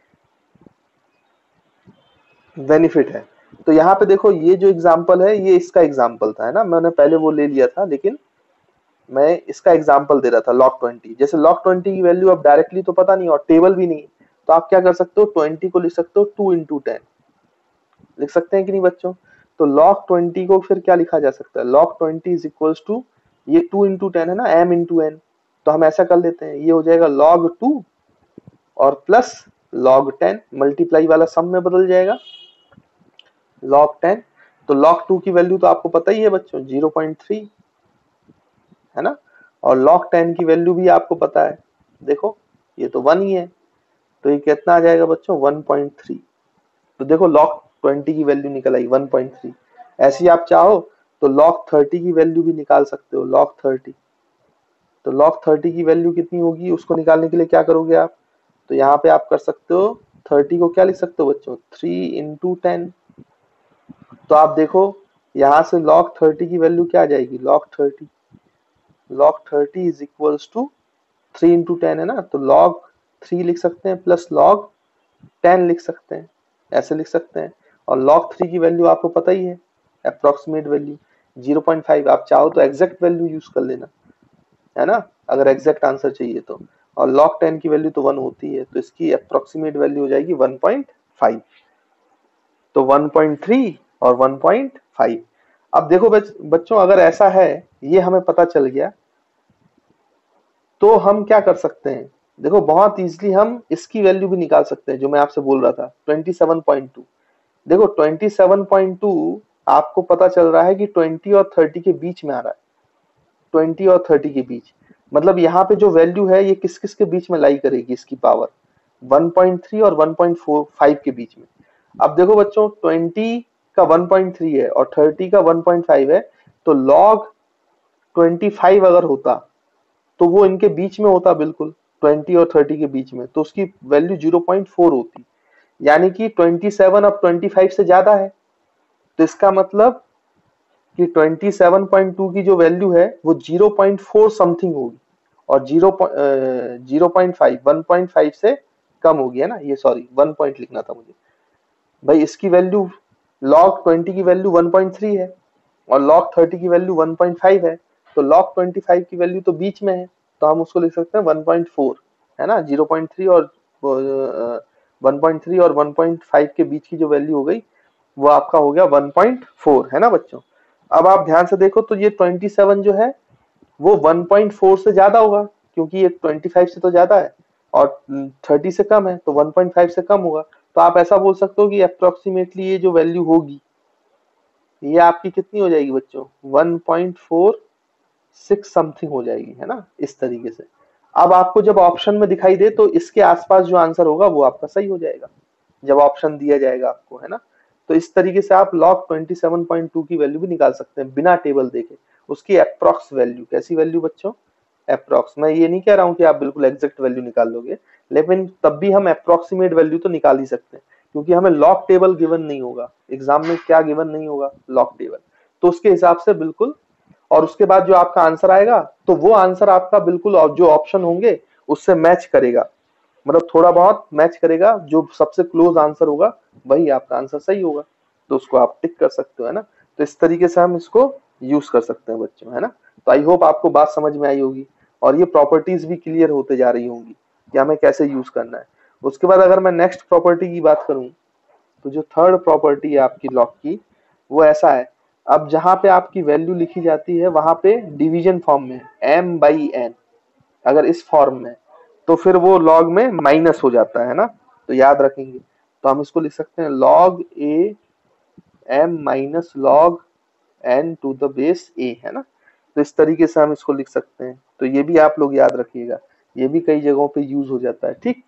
बेनिफिट है। तो यहाँ पे देखो ये जो एग्जांपल है ये इसका एग्जांपल था, है ना। मैंने पहले वो ले लिया था, लेकिन मैं इसका एग्जांपल दे रहा था लॉग ट्वेंटी। जैसे लॉग ट्वेंटी की वैल्यू अब डायरेक्टली तो पता नहीं और टेबल भी नहीं, तो आप क्या कर सकते हो, ट्वेंटी को लिख सकते हो टू इंटू टेन, लिख सकते हैं कि नहीं बच्चों। तो लॉग ट्वेंटी को फिर क्या लिखा जा सकता है, log twenty is equals to, ये टू इंटू टेन है ना, एम इंटू एन। तो हम ऐसा कर लेते हैं, ये हो जाएगा लॉग टू और प्लस लॉग टेन, मल्टीप्लाई वाला सम में बदल जाएगा लॉग टेन। तो लॉग टू की वैल्यू तो आपको पता ही है बच्चों ज़ीरो पॉइंट थ्री है ना, और लॉग टेन की वैल्यू भी आपको पता है, देखो ये तो वन ही है, तो ये कितना आ जाएगा बच्चों वन पॉइंट थ्री। तो देखो लॉग ट्वेंटी की वैल्यू निकल आई वन पॉइंट थ्री। ऐसे ही आप चाहो तो लॉग थर्टी की वैल्यू भी निकाल सकते हो, लॉग थर्टी। तो लॉग थर्टी की वैल्यू कितनी होगी उसको निकालने के लिए क्या करोगे आप, तो यहाँ पे आप कर सकते हो थर्टी को क्या लिख सकते हो बच्चों थ्री इंटू टेन। तो आप देखो यहाँ से log थर्टी की वैल्यू क्या आ जाएगी, log thirty log thirty is equals to three into ten है ना, तो log थ्री लिख सकते हैं प्लस log टेन लिख सकते हैं, ऐसे लिख सकते हैं। और log थ्री की वैल्यू आपको पता ही है approximate value zero point five. आप चाहो तो एग्जैक्ट वैल्यू यूज कर लेना है ना, अगर एग्जैक्ट आंसर चाहिए तो। और log टेन की वैल्यू तो वन होती है, तो इसकी अप्रोक्सीमेट वैल्यू हो जाएगी वन पॉइंट फाइव। तो वन पॉइंट थ्री और वन पॉइंट फाइव। अब देखो बच, बच्चों अगर ऐसा है, ये हमें पता चल गया, तो हम क्या कर सकते हैं, देखो बहुत इजीली हम इसकी वैल्यू भी निकाल सकते हैं जो मैं आपसे बोल रहा था ट्वेंटी सेवन पॉइंट टू। देखो ट्वेंटी सेवन पॉइंट टू आपको पता चल रहा है कि ट्वेंटी और थर्टी के बीच में आ रहा है, ट्वेंटी और थर्टी के बीच, मतलब यहाँ पे जो वैल्यू है ये किस किस के बीच में लाई करेगी, इसकी पावर वन पॉइंट थ्री और वन पॉइंट फोर फाइव के बीच में। अब देखो बच्चों ट्वेंटी का वन पॉइंट थ्री है और थर्टी का वन पॉइंट फाइव है, तो log ट्वेंटी फाइव अगर होता तो वो इनके बीच में होता, बिल्कुल ट्वेंटी और थर्टी के बीच में, तो उसकी वैल्यू ज़ीरो पॉइंट फोर होती, यानी कि ट्वेंटी सेवन अब ट्वेंटी फाइव से ज्यादा है। तो इसका मतलब कि ट्वेंटी सेवन पॉइंट टू की जो वैल्यू है वो ज़ीरो पॉइंट फोर समथिंग होगी, और zero zero point five one point five से कम होगी है ना, ये सॉरी वन पॉइंट लिखना था मुझे भाई। इसकी वैल्यू log ट्वेंटी की वैल्यू वन पॉइंट थ्री है और log थर्टी की वैल्यू वन पॉइंट फाइव है, तो log ट्वेंटी फाइव की वैल्यू तो बीच में है, तो हम उसको लिख सकते हैं वन पॉइंट फोर है ना। ज़ीरो पॉइंट थ्री और वन पॉइंट थ्री और वन पॉइंट फाइव के बीच की जो वैल्यू हो गई वो आपका हो गया वन पॉइंट फोर है ना बच्चों। अब आप ध्यान से देखो तो ये ट्वेंटी सेवन जो है वो वन पॉइंट फोर से ज्यादा होगा, क्योंकि ये ट्वेंटी फाइव से तो ज्यादा है और थर्टी से कम है, तो वन पॉइंट फाइव से कम होगा। तो आप ऐसा बोल सकते हो कि अप्रोक्सीमेटली ये जो वैल्यू होगी ये आपकी कितनी हो जाएगी बच्चों one point four six something हो जाएगी है ना, इस तरीके से। अब आपको जब ऑप्शन में दिखाई दे तो इसके आसपास जो आंसर होगा वो आपका सही हो जाएगा, जब ऑप्शन दिया जाएगा आपको है ना। तो इस तरीके से आप log twenty seven point two की वैल्यू भी निकाल सकते हैं बिना टेबल देखे, उसकी अप्रॉक्स वैल्यू। कैसी वैल्यू बच्चों, अप्रॉक्स। मैं ये नहीं कह रहा हूं कि आप बिल्कुल एग्जैक्ट वैल्यू निकाल लोगे, लेकिन तब भी हम अप्रोक्सीमेट वैल्यू तो निकाल ही सकते हैं, क्योंकि हमें लॉग टेबल गिवन नहीं होगा एग्जाम में। क्या गिवन नहीं होगा, लॉग टेबल। तो उसके हिसाब से बिल्कुल, और उसके बाद जो आपका आंसर आएगा तो वो आंसर आपका बिल्कुल जो ऑप्शन होंगे उससे मैच करेगा, मतलब थोड़ा बहुत मैच करेगा, जो सबसे क्लोज आंसर होगा वही आपका आंसर सही होगा, तो उसको आप टिक कर सकते हो है ना। तो इस तरीके से हम इसको यूज कर सकते हैं बच्चों है ना। तो आई होप आपको बात समझ में आई होगी और ये प्रॉपर्टीज भी क्लियर होते जा रही होंगी कि हमें कैसे यूज करना है। उसके बाद अगर मैं नेक्स्ट प्रॉपर्टी की बात करूं तो जो थर्ड प्रॉपर्टी है आपकी लॉग की वो ऐसा है, अब जहां पे आपकी वैल्यू लिखी जाती है वहां पे डिवीजन फॉर्म में m बाई n, अगर इस फॉर्म में तो फिर वो लॉग में माइनस हो जाता है ना, तो याद रखेंगे। तो हम इसको लिख सकते हैं log a m minus log n to the base a है ना। तो इस तरीके से हम इसको लिख सकते हैं, तो ये भी आप लोग याद रखिएगा, ये भी कई जगहों पे यूज हो जाता है ठीक।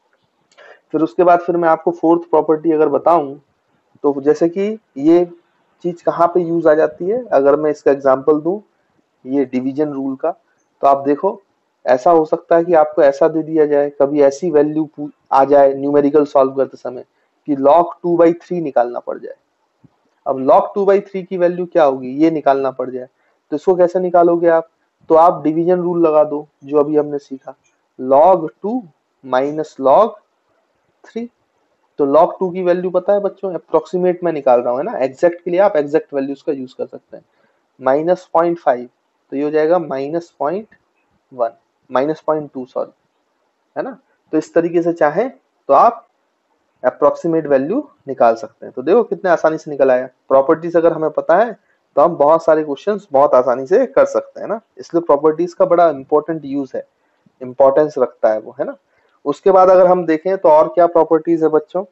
फिर उसके बाद फिर मैं आपको फोर्थ प्रॉपर्टी अगर बताऊं तो जैसे कि ये चीज कहाँ पे यूज आ जाती है, अगर मैं इसका एग्जांपल दूं ये डिवीजन रूल का, तो आप देखो ऐसा हो सकता है कि आपको ऐसा दे दिया जाए, कभी ऐसी वैल्यू आ जाए न्यूमेरिकल सॉल्व करते समय कि log टू बाई थ्री निकालना पड़ जाए। अब log टू बाई थ्री की वैल्यू क्या होगी ये निकालना पड़ जाए, तो इसको कैसे निकालोगे आप, तो आप डिवीजन रूल लगा दो जो अभी हमने सीखा, log two minus log three. तो log टू की वैल्यू पता है बच्चों, अप्रोक्सीमेट में निकाल रहा हूँ है ना, एग्जैक्ट के लिए आप एग्जैक्ट वैल्यूज का यूज कर सकते हैं, माइनस पॉइंट फाइव, तो ये हो जाएगा minus point one, minus point two sorry है ना। तो इस तरीके से चाहे तो आप अप्रोक्सीमेट वैल्यू निकाल सकते हैं। तो देखो कितने आसानी से निकल आया। प्रॉपर्टीज अगर हमें पता है तो हम बहुत सारे क्वेश्चंस बहुत आसानी से कर सकते हैं ना, इसलिए प्रॉपर्टीज का बड़ा इंपॉर्टेंट यूज है, इंपॉर्टेंस रखता है वो है ना। उसके बाद अगर हम देखें तो और क्या प्रॉपर्टीज है बच्चों,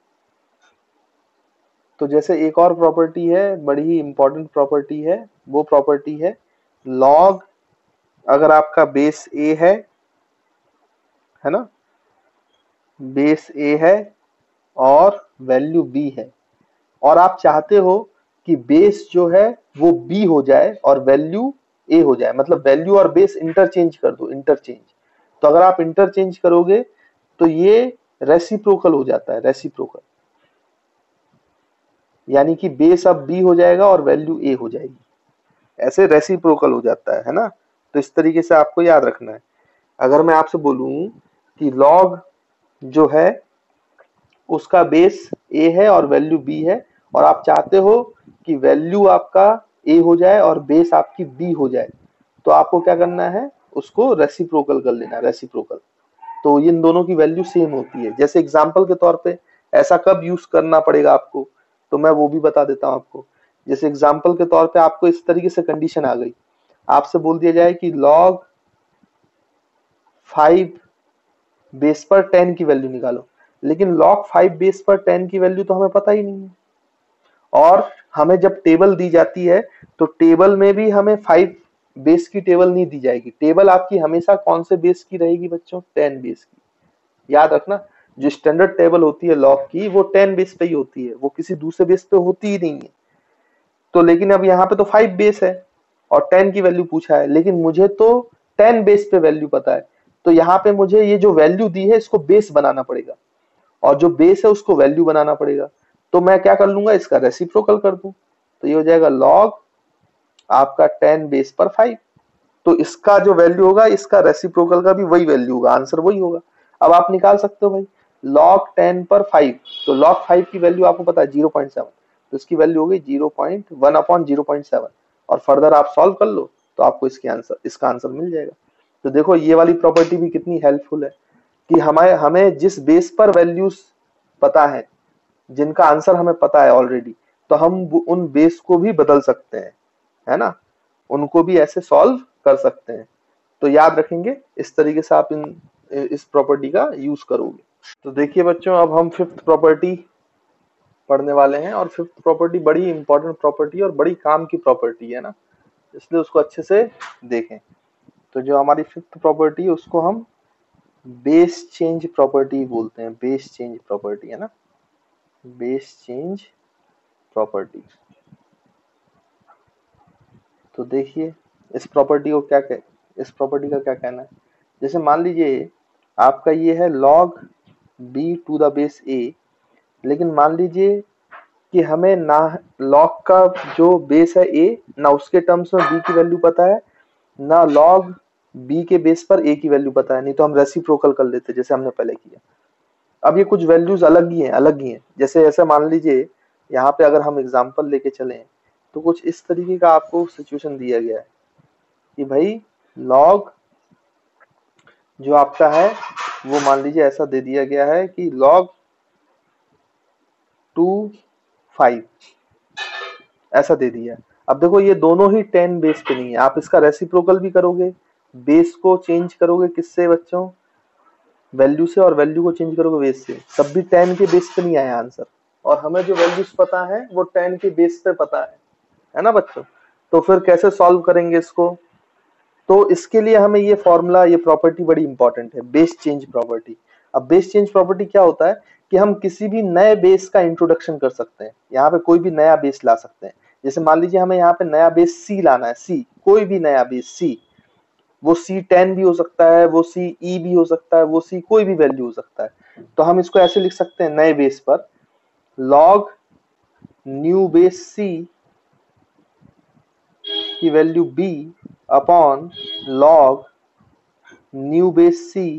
तो जैसे एक और प्रॉपर्टी है, बड़ी ही इंपॉर्टेंट प्रॉपर्टी है, वो प्रॉपर्टी है लॉग, अगर आपका बेस ए है है ना, बेस ए है और वैल्यू बी है, और आप चाहते हो कि बेस जो है वो बी हो जाए और वैल्यू ए हो जाए, मतलब वैल्यू और बेस इंटरचेंज कर दो, इंटरचेंज। तो अगर आप इंटरचेंज करोगे तो ये रेसिप्रोकल हो जाता है, रेसिप्रोकल, यानी कि बेस अब बी हो जाएगा और वैल्यू ए हो जाएगी, ऐसे रेसिप्रोकल हो जाता है है ना। तो इस तरीके से आपको याद रखना है। अगर मैं आपसे बोलूं कि लॉग जो है उसका बेस ए है और वैल्यू बी है, और आप चाहते हो कि वैल्यू आपका ए हो जाए और बेस आपकी बी हो जाए, तो आपको क्या करना है, उसको रेसिप्रोकल कर लेना, रेसिप्रोकल। तो इन दोनों की वैल्यू सेम होती है। जैसे एग्जांपल के तौर पे ऐसा कब यूज करना पड़ेगा आपको, तो मैं वो भी बता देता हूं आपको। जैसे एग्जांपल के तौर पे आपको इस तरीके से कंडीशन आ गई, आपसे बोल दिया जाए कि लॉग फाइव बेस पर टेन की वैल्यू निकालो, लेकिन लॉग फाइव बेस पर टेन की वैल्यू तो हमें पता ही नहीं है, और हमें जब टेबल दी जाती है तो टेबल में भी हमें फाइव बेस की टेबल नहीं दी जाएगी। टेबल आपकी हमेशा कौन से बेस की रहेगी बच्चों, टेन बेस की। याद रखना, जो स्टैंडर्ड टेबल होती है लॉग की वो टेन बेस पे ही होती है, वो किसी दूसरे बेस पे होती ही नहीं है। तो लेकिन अब यहाँ पे तो फाइव बेस है और टेन की वैल्यू पूछा है, लेकिन मुझे तो टेन बेस पे वैल्यू पता है, तो यहाँ पे मुझे ये जो वैल्यू दी है इसको बेस बनाना पड़ेगा, और जो बेस है उसको वैल्यू बनाना पड़ेगा। तो मैं क्या कर लूंगा, इसका रेसिप्रोकल कर दूं, तो ये हो जाएगा लॉग आपका टेन बेस पर फाइव। तो इसका जो वैल्यू होगा इसका रेसिप्रोकल का भी वही वैल्यू होगा, आंसर वही होगा। अब आप निकाल सकते हो भाई लॉग टेन पर फाइव, तो लॉग फाइव की वैल्यू आपको पता है जीरो पॉइंट सेवन, तो इसकी वैल्यू होगी zero point one upon zero point seven, और फर्दर आप सॉल्व कर लो तो आपको इसके आंसर इसका आंसर मिल जाएगा। तो देखो ये वाली प्रॉपर्टी भी कितनी हेल्पफुल है कि हमें हमें जिस बेस पर वैल्यूज पता है, जिनका आंसर हमें पता है ऑलरेडी, तो हम उन बेस को भी बदल सकते हैं, है ना, उनको भी ऐसे सॉल्व कर सकते हैं। तो याद रखेंगे, इस तरीके से आप इन इस प्रॉपर्टी का यूज करोगे। तो देखिए बच्चों, अब हम फिफ्थ प्रॉपर्टी पढ़ने वाले हैं, और फिफ्थ प्रॉपर्टी बड़ी इंपॉर्टेंट प्रॉपर्टी और बड़ी काम की प्रॉपर्टी है ना, इसलिए उसको अच्छे से देखें। तो जो हमारी फिफ्थ प्रॉपर्टी है उसको हम बेस चेंज प्रॉपर्टी बोलते हैं, बेस चेंज प्रॉपर्टी है ना, बेस चेंज प्रॉपर्टी। तो देखिए इस प्रॉपर्टी को क्या कह इस प्रॉपर्टी का क्या कहना है। जैसे मान लीजिए आपका ये है log B to the base a, लेकिन मान लीजिए कि हमें ना लॉग का जो बेस है ए, ना उसके टर्म्स में बी की वैल्यू पता है, ना लॉग बी के बेस पर ए की वैल्यू पता है, नहीं तो हम रेसिप्रोकल कर लेते जैसे हमने पहले किया। अब ये कुछ वैल्यूज अलग ही हैं, अलग ही हैं। जैसे ऐसा मान लीजिए यहाँ पे अगर हम एग्जांपल लेके चलें तो कुछ इस तरीके का आपको सिचुएशन दिया गया है कि भाई लॉग जो आपका है वो मान लीजिए ऐसा दे दिया गया है कि लॉग टू फाइव ऐसा दे दिया है। अब देखो ये दोनों ही टेन बेस पे नहीं है, आप इसका रेसिप्रोकल भी करोगे, बेस को चेंज करोगे किससे बच्चों, वैल्यू से, और वैल्यू को चेंज करोगे बेस से, तब भी टेन के बेस पे नहीं आया आंसर। और हमें जो वैल्यूज पता है वो टेन के बेस पे पता है है ना बच्चों। तो फिर कैसे सॉल्व करेंगे इसको, तो इसके लिए हमें ये फॉर्मूला, ये प्रॉपर्टी बड़ी इंपॉर्टेंट है, बेस चेंज प्रॉपर्टी। अब बेस चेंज प्रॉपर्टी क्या होता है कि हम किसी भी नए बेस का इंट्रोडक्शन कर सकते हैं, यहाँ पे कोई भी नया बेस ला सकते हैं। जैसे मान लीजिए हमें यहाँ पे नया बेस सी लाना है, सी, कोई भी नया बेस सी, वो सी टेन भी हो सकता है, वो सी ई भी हो सकता है, वो सी कोई भी वैल्यू हो सकता है। तो हम इसको ऐसे लिख सकते हैं, नए बेस पर लॉग न्यू बेस सी की value b upon log new base c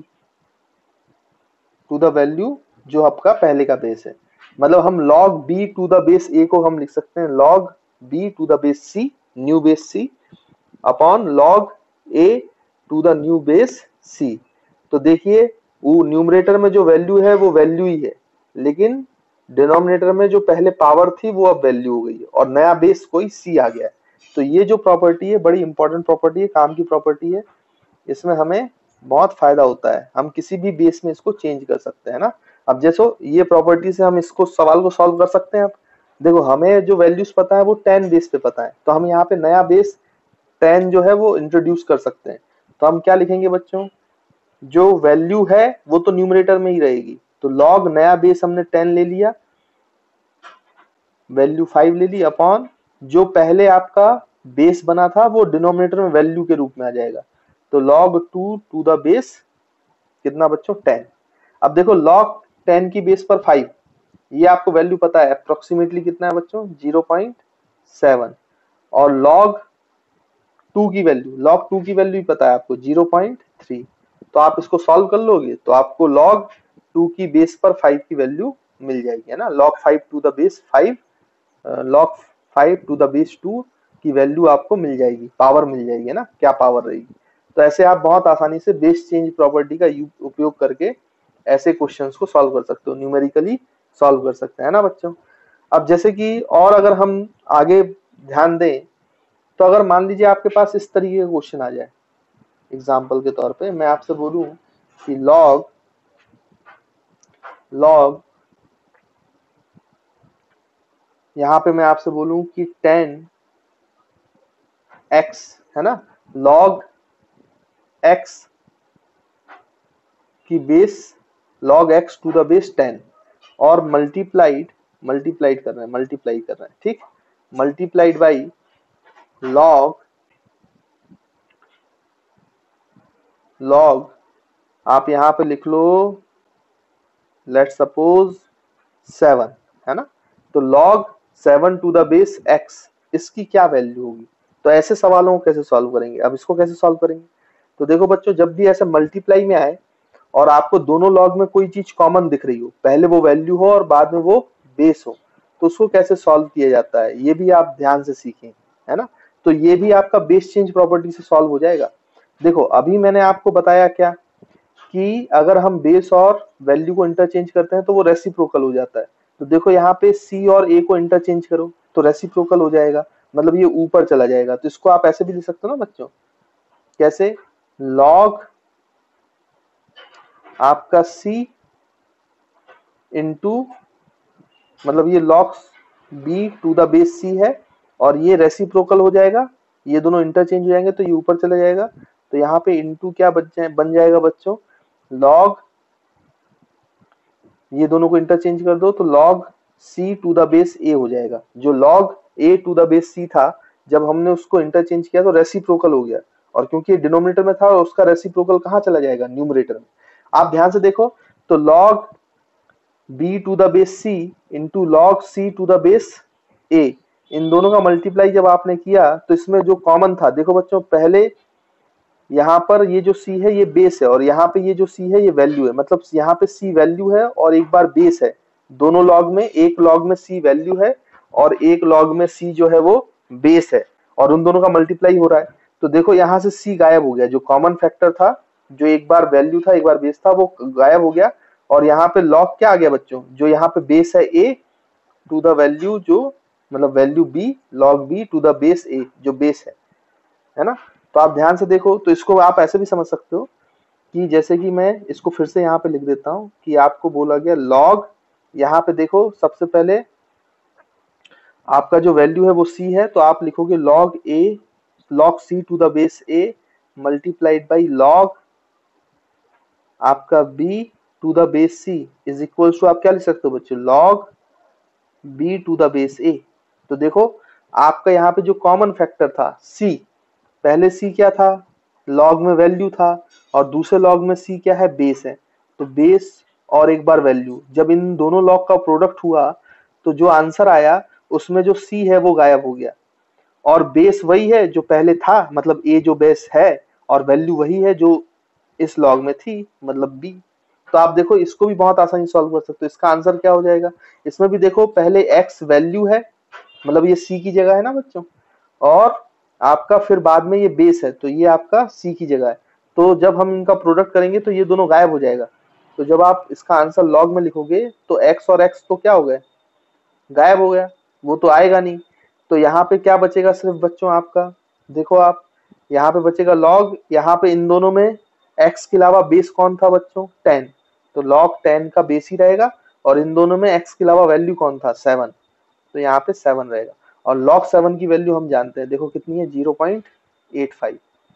to the value जो आपका पहले का बेस है। मतलब हम log B to the base a को हम लिख सकते हैं log B to the base c, new base c, upon log a to the new base c. तो देखिए वो न्यूमरेटर में जो वैल्यू है वो वैल्यू ही है, लेकिन डिनोमिनेटर में जो पहले पावर थी वो अब वैल्यू हो गई है, और नया बेस कोई सी आ गया है। तो ये जो प्रॉपर्टी है बड़ी इंपॉर्टेंट प्रॉपर्टी है, काम की प्रॉपर्टी है। इसमें हमें बहुत फायदा होता है, हम किसी भी बेस में इसको चेंज कर सकते हैं ना। अब जैसे ये प्रॉपर्टी से हम इसको सवाल को सॉल्व कर सकते हैं। अब देखो हमें जो वैल्यूज पता है वो टेन बेस पे पता है, तो हम यहाँ पे नया बेस टेन जो है वो इंट्रोड्यूस कर सकते हैं। तो हम क्या लिखेंगे बच्चों, जो वैल्यू है वो तो न्यूमरेटर में ही रहेगी, तो लॉग नया बेस हमने टेन ले लिया, वैल्यू फाइव ले ली, अपॉन जो पहले आपका बेस बना था वो डिनोमिनेटर में वैल्यू के रूप में आ जाएगा, तो log two to the base कितना बच्चों टेन। अब देखो लॉग टेन की बेस पर फाइव, ये आपको वैल्यू पता है अप्रोक्सीमेटली कितना है बच्चों जीरो पॉइंट सेवन, और लॉग टू की वैल्यू लॉग टू की वैल्यू पता है आपको जीरो पॉइंट थ्री, तो आप इसको सॉल्व कर लोगे तो आपको लॉग टू की बेस पर फाइव की वैल्यू मिल जाएगी, है ना। Log five to the base five, log five to the base two की वैल्यू आपको मिल जाएगी, पावर मिल जाएगी, है ना, क्या पावर रहेगी। तो ऐसे आप बहुत आसानी से बेस चेंज प्रॉपर्टी का उपयोग करके ऐसे क्वेश्चंस को सॉल्व कर सकते हो, न्यूमेरिकली सॉल्व कर सकते हैं ना बच्चों। अब जैसे कि और अगर हम आगे ध्यान दें, तो अगर मान लीजिए आपके पास इस तरीके का क्वेश्चन आ जाए, एग्जाम्पल के तौर पे मैं आपसे बोलूं कि लॉग लॉग यहां पे मैं आपसे बोलूं कि टेन एक्स, है ना, लॉग एक्स की base log x to the base ten, और मल्टीप्लाइड मल्टीप्लाइड कर रहे हैं मल्टीप्लाई कर रहे हैं ठीक, मल्टीप्लाइड बाई लॉग लॉग आप यहां पे लिख लो लेट सपोज सेवन, है ना, तो log seven to the base x, इसकी क्या वैल्यू होगी। तो ऐसे सवालों को कैसे सॉल्व करेंगे, अब इसको कैसे सॉल्व करेंगे, तो देखो बच्चों जब भी ऐसे मल्टीप्लाई में आए और आपको दोनों लॉग में कोई चीज कॉमन दिख रही हो, पहले वो वैल्यू हो और बाद में वो बेस हो, तो उसको कैसे सॉल्व किया जाता है ये भी आप ध्यान से सीखें, है ना। तो ये भी आपका बेस चेंज प्रॉपर्टी से सॉल्व हो जाएगा। देखो अभी मैंने आपको बताया क्या कि अगर हम बेस और वैल्यू को इंटरचेंज करते हैं तो वो रेसिप्रोकल हो जाता है। तो देखो यहाँ पे सी और ए को इंटरचेंज करो तो रेसिप्रोकल हो जाएगा, मतलब ये ऊपर चला जाएगा। तो इसको आप ऐसे भी लिख सकते हो ना बच्चों, कैसे, लॉग आपका सी इंटू, मतलब ये log B to the base c है, और ये रेसिप्रोकल हो जाएगा, ये दोनों इंटरचेंज हो जाएंगे तो ये ऊपर चला जाएगा। तो यहाँ पे इंटू क्या बच जाए बन जाएगा बच्चों, लॉग, ये दोनों को इंटरचेंज कर दो तो log c to the base a हो जाएगा। जो log a to the base c था, जब हमने उसको इंटरचेंज किया तो रेसिप्रोकल हो गया, और क्योंकि ये डिनोमिनेटर में था और उसका रेसिप्रोकल कहाँ चला जाएगा, न्यूमरेटर में। आप ध्यान से देखो तो log B to the base c into log c to the base a, इन दोनों का मल्टीप्लाई जब आपने किया तो इसमें जो कॉमन था, देखो बच्चों पहले यहाँ पर ये जो c है ये बेस है, और यहाँ पे ये जो c है ये वैल्यू है, मतलब यहाँ पे c वैल्यू है और एक बार बेस है। दोनों लॉग में, एक लॉग में c वैल्यू है और एक लॉग में c जो है वो बेस है, और उन दोनों का मल्टीप्लाई हो रहा है। तो देखो यहाँ से c गायब हो गया, जो कॉमन फैक्टर था, जो एक बार वैल्यू था एक बार बेस था, वो गायब हो गया। और यहाँ पे लॉग क्या आ गया बच्चों, जो यहाँ पे बेस है a टू द वैल्यू, जो मतलब value b, log b to the base a, जो बेस है है ना। तो आप ध्यान से देखो, तो इसको आप ऐसे भी समझ सकते हो कि जैसे कि मैं इसको फिर से यहाँ पे लिख देता हूँ कि आपको बोला गया लॉग, यहाँ पे देखो सबसे पहले आपका जो वैल्यू है वो c है, तो आप लिखोगे log a, log c to the base a multiplied by log आपका b to the base c is equal to, आप क्या लिख सकते हो बच्चों, log b to the base a। तो देखो आपका यहाँ पे जो कॉमन फैक्टर था c, पहले c क्या था, लॉग में वैल्यू था, और दूसरे लॉग में c क्या है, बेस है। तो बेस और एक बार वैल्यू, जब इन दोनों लॉग का प्रोडक्ट हुआ तो जो आंसर आया उसमें जो c है वो गायब हो गया, और बेस वही है जो पहले था, मतलब a जो बेस है, और वैल्यू वही है जो इस लॉग में थी, मतलब b। तो आप देखो इसको भी बहुत आसानी से सॉल्व कर सकते हो। इसका आंसर क्या हो जाएगा, इसमें भी देखो पहले x वैल्यू है, मतलब ये c की जगह है ना बच्चों, और आपका फिर बाद में ये बेस है, तो ये आपका c की जगह है। तो जब हम इनका प्रोडक्ट करेंगे तो ये दोनों गायब हो जाएगा। तो जब आप इसका आंसर लॉग में लिखोगे तो x और x तो क्या हो गए, गायब हो गया, वो तो आएगा नहीं। तो यहाँ पे क्या बचेगा सिर्फ बच्चों आपका, देखो आप यहाँ पे बचेगा लॉग, यहाँ पे इन दोनों में x के अलावा बेस कौन था बच्चों, टेन, तो log टेन का बेस ही रहेगा, और इन दोनों में x के अलावा वैल्यू कौन था, सेवन, तो यहाँ पे सेवन रहेगा। और log सेवन की वैल्यू हम जानते हैं, देखो कितनी है, जीरो पॉइंट एट फाइव।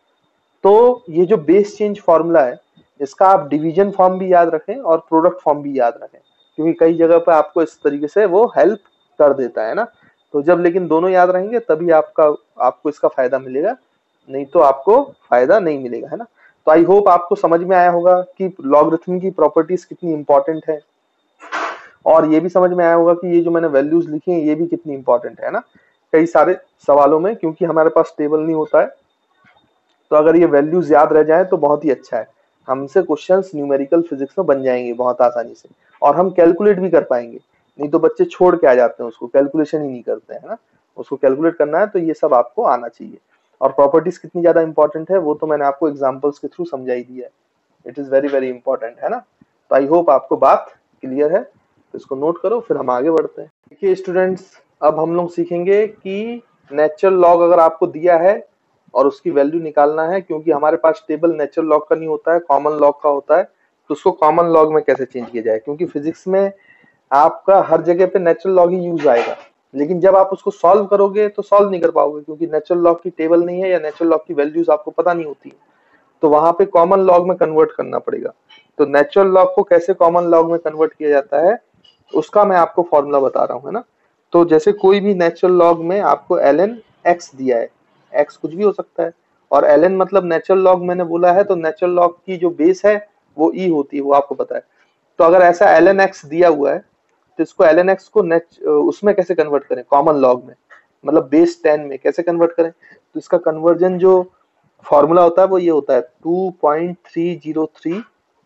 तो ये जो बेस चेंज फॉर्मूला है, इसका आप डिवीजन फॉर्म भी याद रखें और प्रोडक्ट फॉर्म भी याद रखें, क्योंकि कई जगह पे आपको इस तरीके से वो हेल्प कर देता है ना। तो जब लेकिन दोनों याद रहेंगे तभी आपका आपको इसका फायदा मिलेगा, नहीं तो आपको फायदा नहीं मिलेगा, है ना। तो आई होप आपको समझ में आया होगा कि लॉगरिथम की प्रॉपर्टीज कितनी इंपॉर्टेंट है, और ये भी समझ में आया होगा कि ये जो मैंने वैल्यूज लिखी हैं ये भी कितनी इंपॉर्टेंट है ना, कई सारे सवालों में, क्योंकि हमारे पास टेबल नहीं होता है, तो अगर ये वैल्यूज याद रह जाए तो बहुत ही अच्छा है, हमसे क्वेश्चंस न्यूमेरिकल फिजिक्स में बन जाएंगे बहुत आसानी से, और हम कैलकुलेट भी कर पाएंगे। नहीं तो बच्चे छोड़ के आ जाते हैं, उसको कैलकुलेशन ही नहीं करते हैं ना, उसको कैलकुलेट करना है तो ये सब आपको आना चाहिए। और प्रॉपर्टीज कितनी ज्यादा इंपॉर्टेंट है वो तो मैंने आपको एग्जांपल्स के थ्रू समझा ही दिया है, it is very very important, है ना। तो आई होप आपको बात क्लियर है, तो इसको नोट करो, फिर हम आगे बढ़ते हैं। देखिए स्टूडेंट्स, अब हम लोग सीखेंगे कि नेचुरल लॉग अगर आपको दिया है और उसकी वैल्यू निकालना है, क्योंकि हमारे पास टेबल नेचुरल लॉग का नहीं होता है, कॉमन लॉग का होता है, तो उसको कॉमन लॉग में कैसे चेंज किया जाए, क्योंकि फिजिक्स में आपका हर जगह पे नेचुरल लॉग ही यूज आएगा, लेकिन जब आप उसको सॉल्व करोगे तो सॉल्व नहीं कर पाओगे, क्योंकि नेचुरल लॉग की टेबल नहीं है या नेचुरल लॉग की वैल्यूज आपको पता नहीं होती है, तो वहां पे कॉमन लॉग में कन्वर्ट करना पड़ेगा। तो नेचुरल लॉग को कैसे कॉमन लॉग में कन्वर्ट किया जाता है उसका मैं आपको फॉर्मूला बता रहा हूँ, है ना। तो जैसे कोई भी नेचुरल लॉग में आपको ln x दिया है, x कुछ भी हो सकता है, और ln मतलब नेचुरल लॉग मैंने बोला है, तो नेचुरल लॉग की जो बेस है वो e होती है, वो आपको पता है। तो अगर ऐसा ln x दिया हुआ है तो इसको ln x को नेच उसमें कैसे कन्वर्ट करें, कॉमन लॉग में, मतलब बेस टेन में कैसे कन्वर्ट करें, तो इसका कन्वर्जन जो फॉर्मूला होता है वो ये होता है, two point three zero three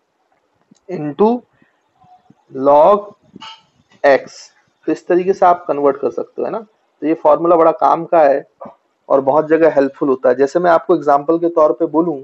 into log x. तो इस तरीके से आप कन्वर्ट कर सकते हो, है ना। तो ये फॉर्मूला बड़ा काम का है और बहुत जगह हेल्पफुल होता है। जैसे मैं आपको एग्जांपल के तौर पे बोलूं,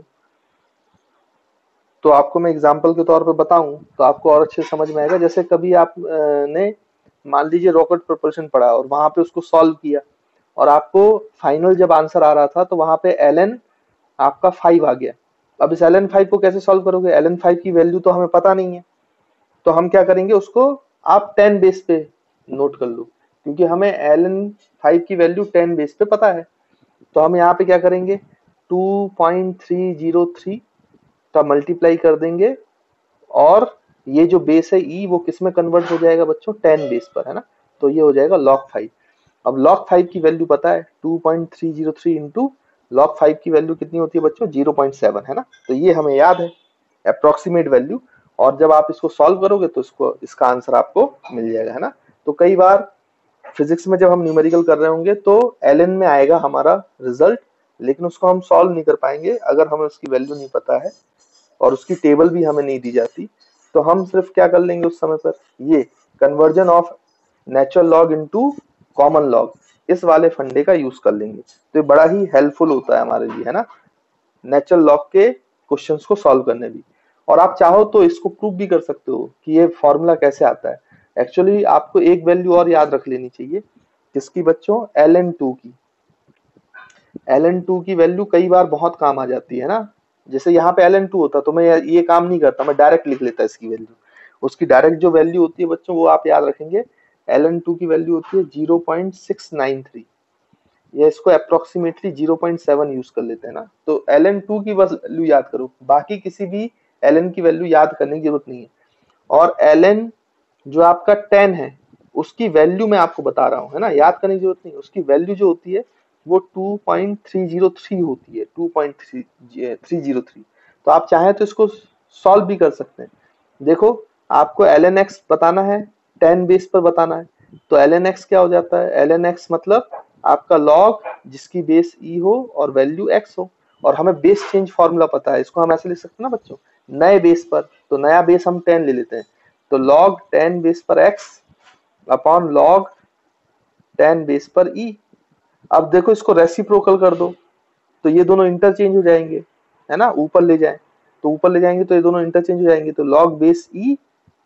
तो आपको मैं एग्जांपल के तौर पे बताऊं तो आपको और अच्छे समझ में आएगा। जैसे कभी आप ने मान लीजिए रॉकेट प्रोपल्शन पढ़ा और वहां पे उसको सॉल्व किया, और आपको फाइनल जब आंसर आ रहा था तो वहां पे ln आपका फाइव आ गया। अब इस ln फाइव को कैसे सॉल्व करोगे, ln फाइव की वैल्यू तो हमें पता नहीं है, तो हम क्या करेंगे, उसको आप टेन बेस पे नोट कर लो, क्योंकि हमें ln फाइव की वैल्यू टेन बेस पे पता है। तो हम यहाँ पे क्या करेंगे, two point three zero three का मल्टीप्लाई कर देंगे, और ये जो बेस है e वो किस में कन्वर्ट हो जाएगा बच्चों, टेन बेस पर, है ना। तो ये हो जाएगा log फाइव। अब log फाइव की वैल्यू पता है, two point three zero three into log five की वैल्यू कितनी होती है बच्चों, जीरो पॉइंट सेवन, है ना। तो ये हमें याद है अप्रोक्सीमेट वैल्यू, और जब आप इसको सॉल्व करोगे तो इसको इसका आंसर आपको मिल जाएगा, है ना। तो कई बार फिजिक्स में जब हम न्यूमेरिकल कर रहे होंगे तो ln में आएगा हमारा रिजल्ट, लेकिन उसको हम सॉल्व नहीं कर पाएंगे अगर हमें उसकी वैल्यू नहीं पता है और उसकी टेबल भी हमें नहीं दी जाती। तो हम सिर्फ क्या कर लेंगे उस समय पर, ये conversion of natural log into common log, इस वाले फंडे का यूज कर लेंगे। तो ये बड़ा ही हेल्पफुल होता है हमारे लिए, है ना, नेचुरल लॉग के क्वेश्चंस को सॉल्व करने भी। और आप चाहो तो इसको प्रूव भी कर सकते हो कि ये फॉर्मूला कैसे आता है। एक्चुअली आपको एक वैल्यू और याद रख लेनी चाहिए, जिसकी बच्चों ln टू की ln टू की वैल्यू कई बार बहुत काम आ जाती है ना। जैसे यहाँ पे ln टू होता तो मैं ये काम नहीं करता, मैं डायरेक्ट लिख लेता इसकी वैल्यू। उसकी डायरेक्ट जो वैल्यू होती है बच्चों वो आप याद रखेंगे, ln टू की वैल्यू होती है zero point six nine three, या इसको approximately zero point seven use कर लेते हैं ना। तो ln टू की बस वैल्यू याद करो, बाकी किसी भी ln की वैल्यू याद करने की जरूरत नहीं है। और ln जो आपका टेन है उसकी वैल्यू मैं आपको बता रहा हूँ, है ना, याद करने की जरूरत नहीं। उसकी वैल्यू जो होती है वो two point three zero three होती है, two point three zero three. तो आप चाहें तो इसको सॉल्व भी कर सकते हैं। देखो आपको ln x बताना है, टेन बेस पर बताना है, तो ln x क्या हो जाता है, ln x मतलब आपका log जिसकी बेस e हो और वैल्यू x हो, और हमें बेस चेंज फॉर्मूला पता है, इसको हम ऐसे लिख सकते हैं ना बच्चों, नए बेस पर, तो नया बेस हम टेन ले लेते हैं, तो log टेन बेस पर x upon log ten base पर e। अब देखो इसको रेसिप्रोकल कर दो तो ये दोनों इंटरचेंज हो जाएंगे, है ना, ऊपर ले जाएं तो ऊपर ले जाएंगे तो ये दोनों इंटरचेंज हो जाएंगे, तो log बेस e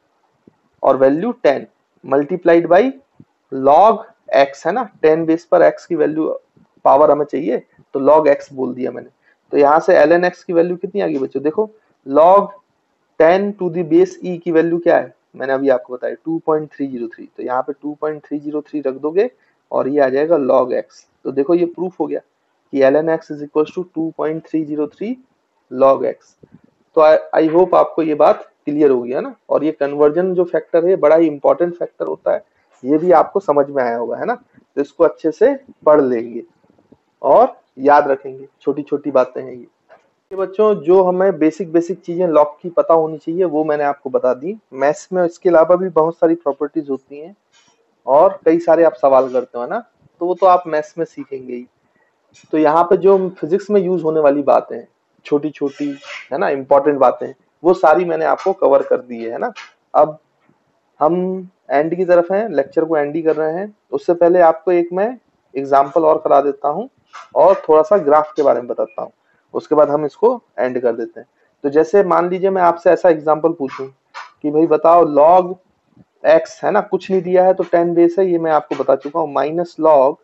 और value ten multiplied by log x, है ना, टेन बेस पर x की वैल्यू पावर हमें चाहिए तो log x बोल दिया मैंने। तो यहाँ से ln x की वैल्यू कितनी आ गई बच्चों, देखो log ten to the base e की वैल्यू क्या है, मैंने अभी आपको बताया two point three zero three, तो यहाँ पे two point three zero three रख दोगे और ये आ जाएगा log x। तो देखो ये प्रूफ हो गया कि ln x is equal to two point three zero three log x। तो आई होप आपको ये बात क्लियर होगी है ना। और ये कन्वर्जन जो फैक्टर है बड़ा ही इंपॉर्टेंट फैक्टर होता है, ये भी आपको समझ में आया होगा है ना। तो इसको अच्छे से पढ़ लेंगे और याद रखेंगे, छोटी छोटी बातें हैं ये। ये बच्चों जो हमें बेसिक बेसिक चीजें लॉग की पता होनी चाहिए वो मैंने आपको बता दी। मैथ्स में इसके अलावा भी बहुत सारी प्रॉपर्टीज होती हैं और कई सारे आप सवाल करते हो ना, तो वो तो आप मैथ्स में सीखेंगे ही। तो यहाँ पे जो फिजिक्स में यूज होने वाली बातें छोटी छोटी है ना, इंपॉर्टेंट बातें, वो सारी मैंने आपको कवर कर दी है ना। अब हम एंड की तरफ हैं, लेक्चर को एंड ही कर रहे हैं। उससे पहले आपको एक मैं एग्जाम्पल और करा देता हूँ और थोड़ा सा ग्राफ के बारे में बताता हूँ, उसके बाद हम इसको एंड कर देते हैं। तो जैसे मान लीजिए मैं आपसे ऐसा एग्जाम्पल पूछूं कि भाई बताओ log x है ना, कुछ नहीं दिया है तो टेन बेस है, ये मैं आपको बता चुका हूँ, minus log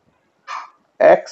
x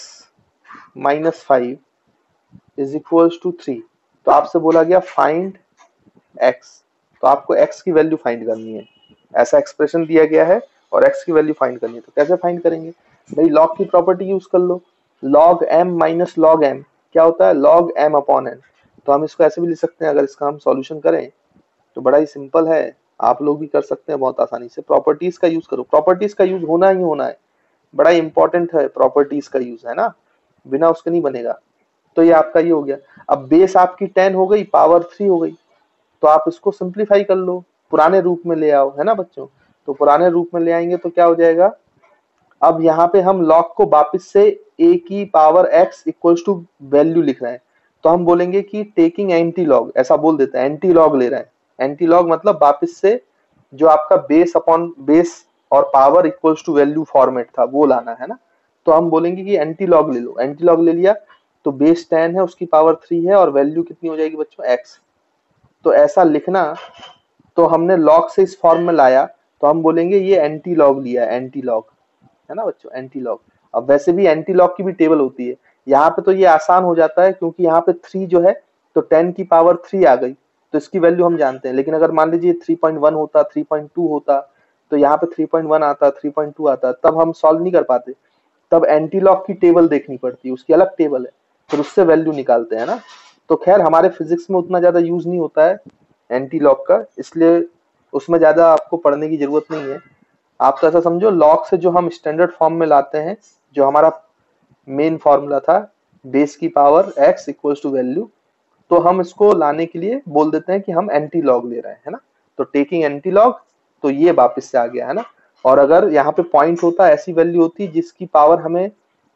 minus five is equal to three. तो आपसे बोला गया फाइंड x, तो आपको x की वैल्यू फाइंड करनी है। ऐसा एक्सप्रेशन दिया गया है और x की वैल्यू फाइंड करनी है। तो कैसे फाइंड करेंगे भाई, log की प्रॉपर्टी यूज कर लो, log m minus log m क्या होता है, log m अपॉन n। तो हम इसको ऐसे भी लिख सकते हैं, अगर इसका हम सॉल्यूशन करें तो बड़ा ही सिंपल है, आप लोग भी कर सकते हैं बहुत आसानी से। प्रॉपर्टीज का यूज करो, प्रॉपर्टीज का यूज होना ही होना है, बड़ा इंपॉर्टेंट है प्रॉपर्टीज का यूज है ना, बिना उसके नहीं बनेगा। तो ये आपका ये हो गया। अब बेस आपकी टेन हो गई, पावर थ्री हो गई, तो आप इसको सिंप्लीफाई कर लो, पुराने रूप में ले आओ है ना बच्चों। तो पुराने रूप में ले आएंगे तो क्या हो जाएगा, अब यहाँ पे हम log को वापस से a की power x equals to value लिख रहे हैं, तो हम बोलेंगे कि टेकिंग एंटी लॉग, ऐसा बोल देते हैं, एंटी लॉग ले रहे हैं। एंटी लॉग मतलब वापस से जो आपका बेस अपॉन बेस और power equals to value format था वो लाना है ना। तो हम बोलेंगे कि एंटी लॉग ले लो, एंटी लॉग ले लिया तो बेस टेन है, उसकी पावर थ्री है और वैल्यू कितनी हो जाएगी बच्चों x। तो ऐसा लिखना, तो हमने log से इस फॉर्म में लाया तो हम बोलेंगे ये एंटी लॉग लिया है, एंटी लॉग है ना बच्चों, एंटी लॉग। अब वैसे भी एंटी लॉग की भी टेबल होती है, यहाँ पे तो ये आसान हो जाता है क्योंकि यहाँ पे थ्री जो है तो टेन की पावर थ्री आ गई, तो इसकी वैल्यू हम जानते हैं। लेकिन अगर मान लीजिए थ्री पॉइंट वन होता, थ्री पॉइंट टू होता, तो यहाँ पे थ्री पॉइंट वन आता, थ्री पॉइंट टू आता, तब हम सॉल्व नहीं कर पाते, तब एंटी लॉग की टेबल देखनी पड़ती है, उसकी अलग टेबल है, फिर उससे वैल्यू निकालते हैं ना। तो खैर हमारे फिजिक्स में उतना ज्यादा यूज नहीं होता है एंटी लॉग का, इसलिए उसमें ज्यादा आपको पढ़ने की जरूरत नहीं है। आप तो ऐसा समझो लॉग से जो हम स्टैंडर्ड फॉर्म में लाते हैं, जो हमारा मेन फॉर्मूला था बेस की power x equals to value, तो हम इसको लाने के लिए बोल देते हैं कि हम एंटी लॉग ले रहे हैं है ना। तो टेकिंग एंटी लॉग, तो ये वापस से आ गया है ना। और अगर यहाँ पे पॉइंट होता, ऐसी वैल्यू होती जिसकी पावर हमें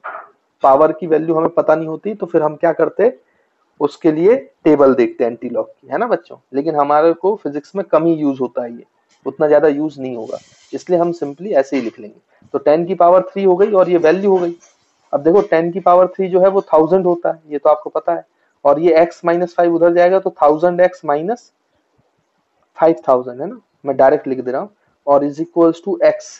पावर की वैल्यू हमें पता नहीं होती, तो फिर हम क्या करते, उसके लिए टेबल देखते हैं एंटी लॉग की है ना बच्चों। लेकिन हमारे को फिजिक्स में कम ही यूज होता है, ये उतना ज्यादा यूज नहीं होगा, इसलिए हम सिंपली ऐसे ही लिख लेंगे। तो टेन की पावर थ्री हो गई और ये वैल्यू हो गई। अब देखो टेन की पावर थ्री जो है वो थाउजेंड होता है, ये तो आपको पता है, और ये x माइनस फाइव उधर जाएगा तो thousand x minus five thousand है ना, मैं डायरेक्ट लिख दे रहा हूँ, और इज इक्वल्स टू एक्स।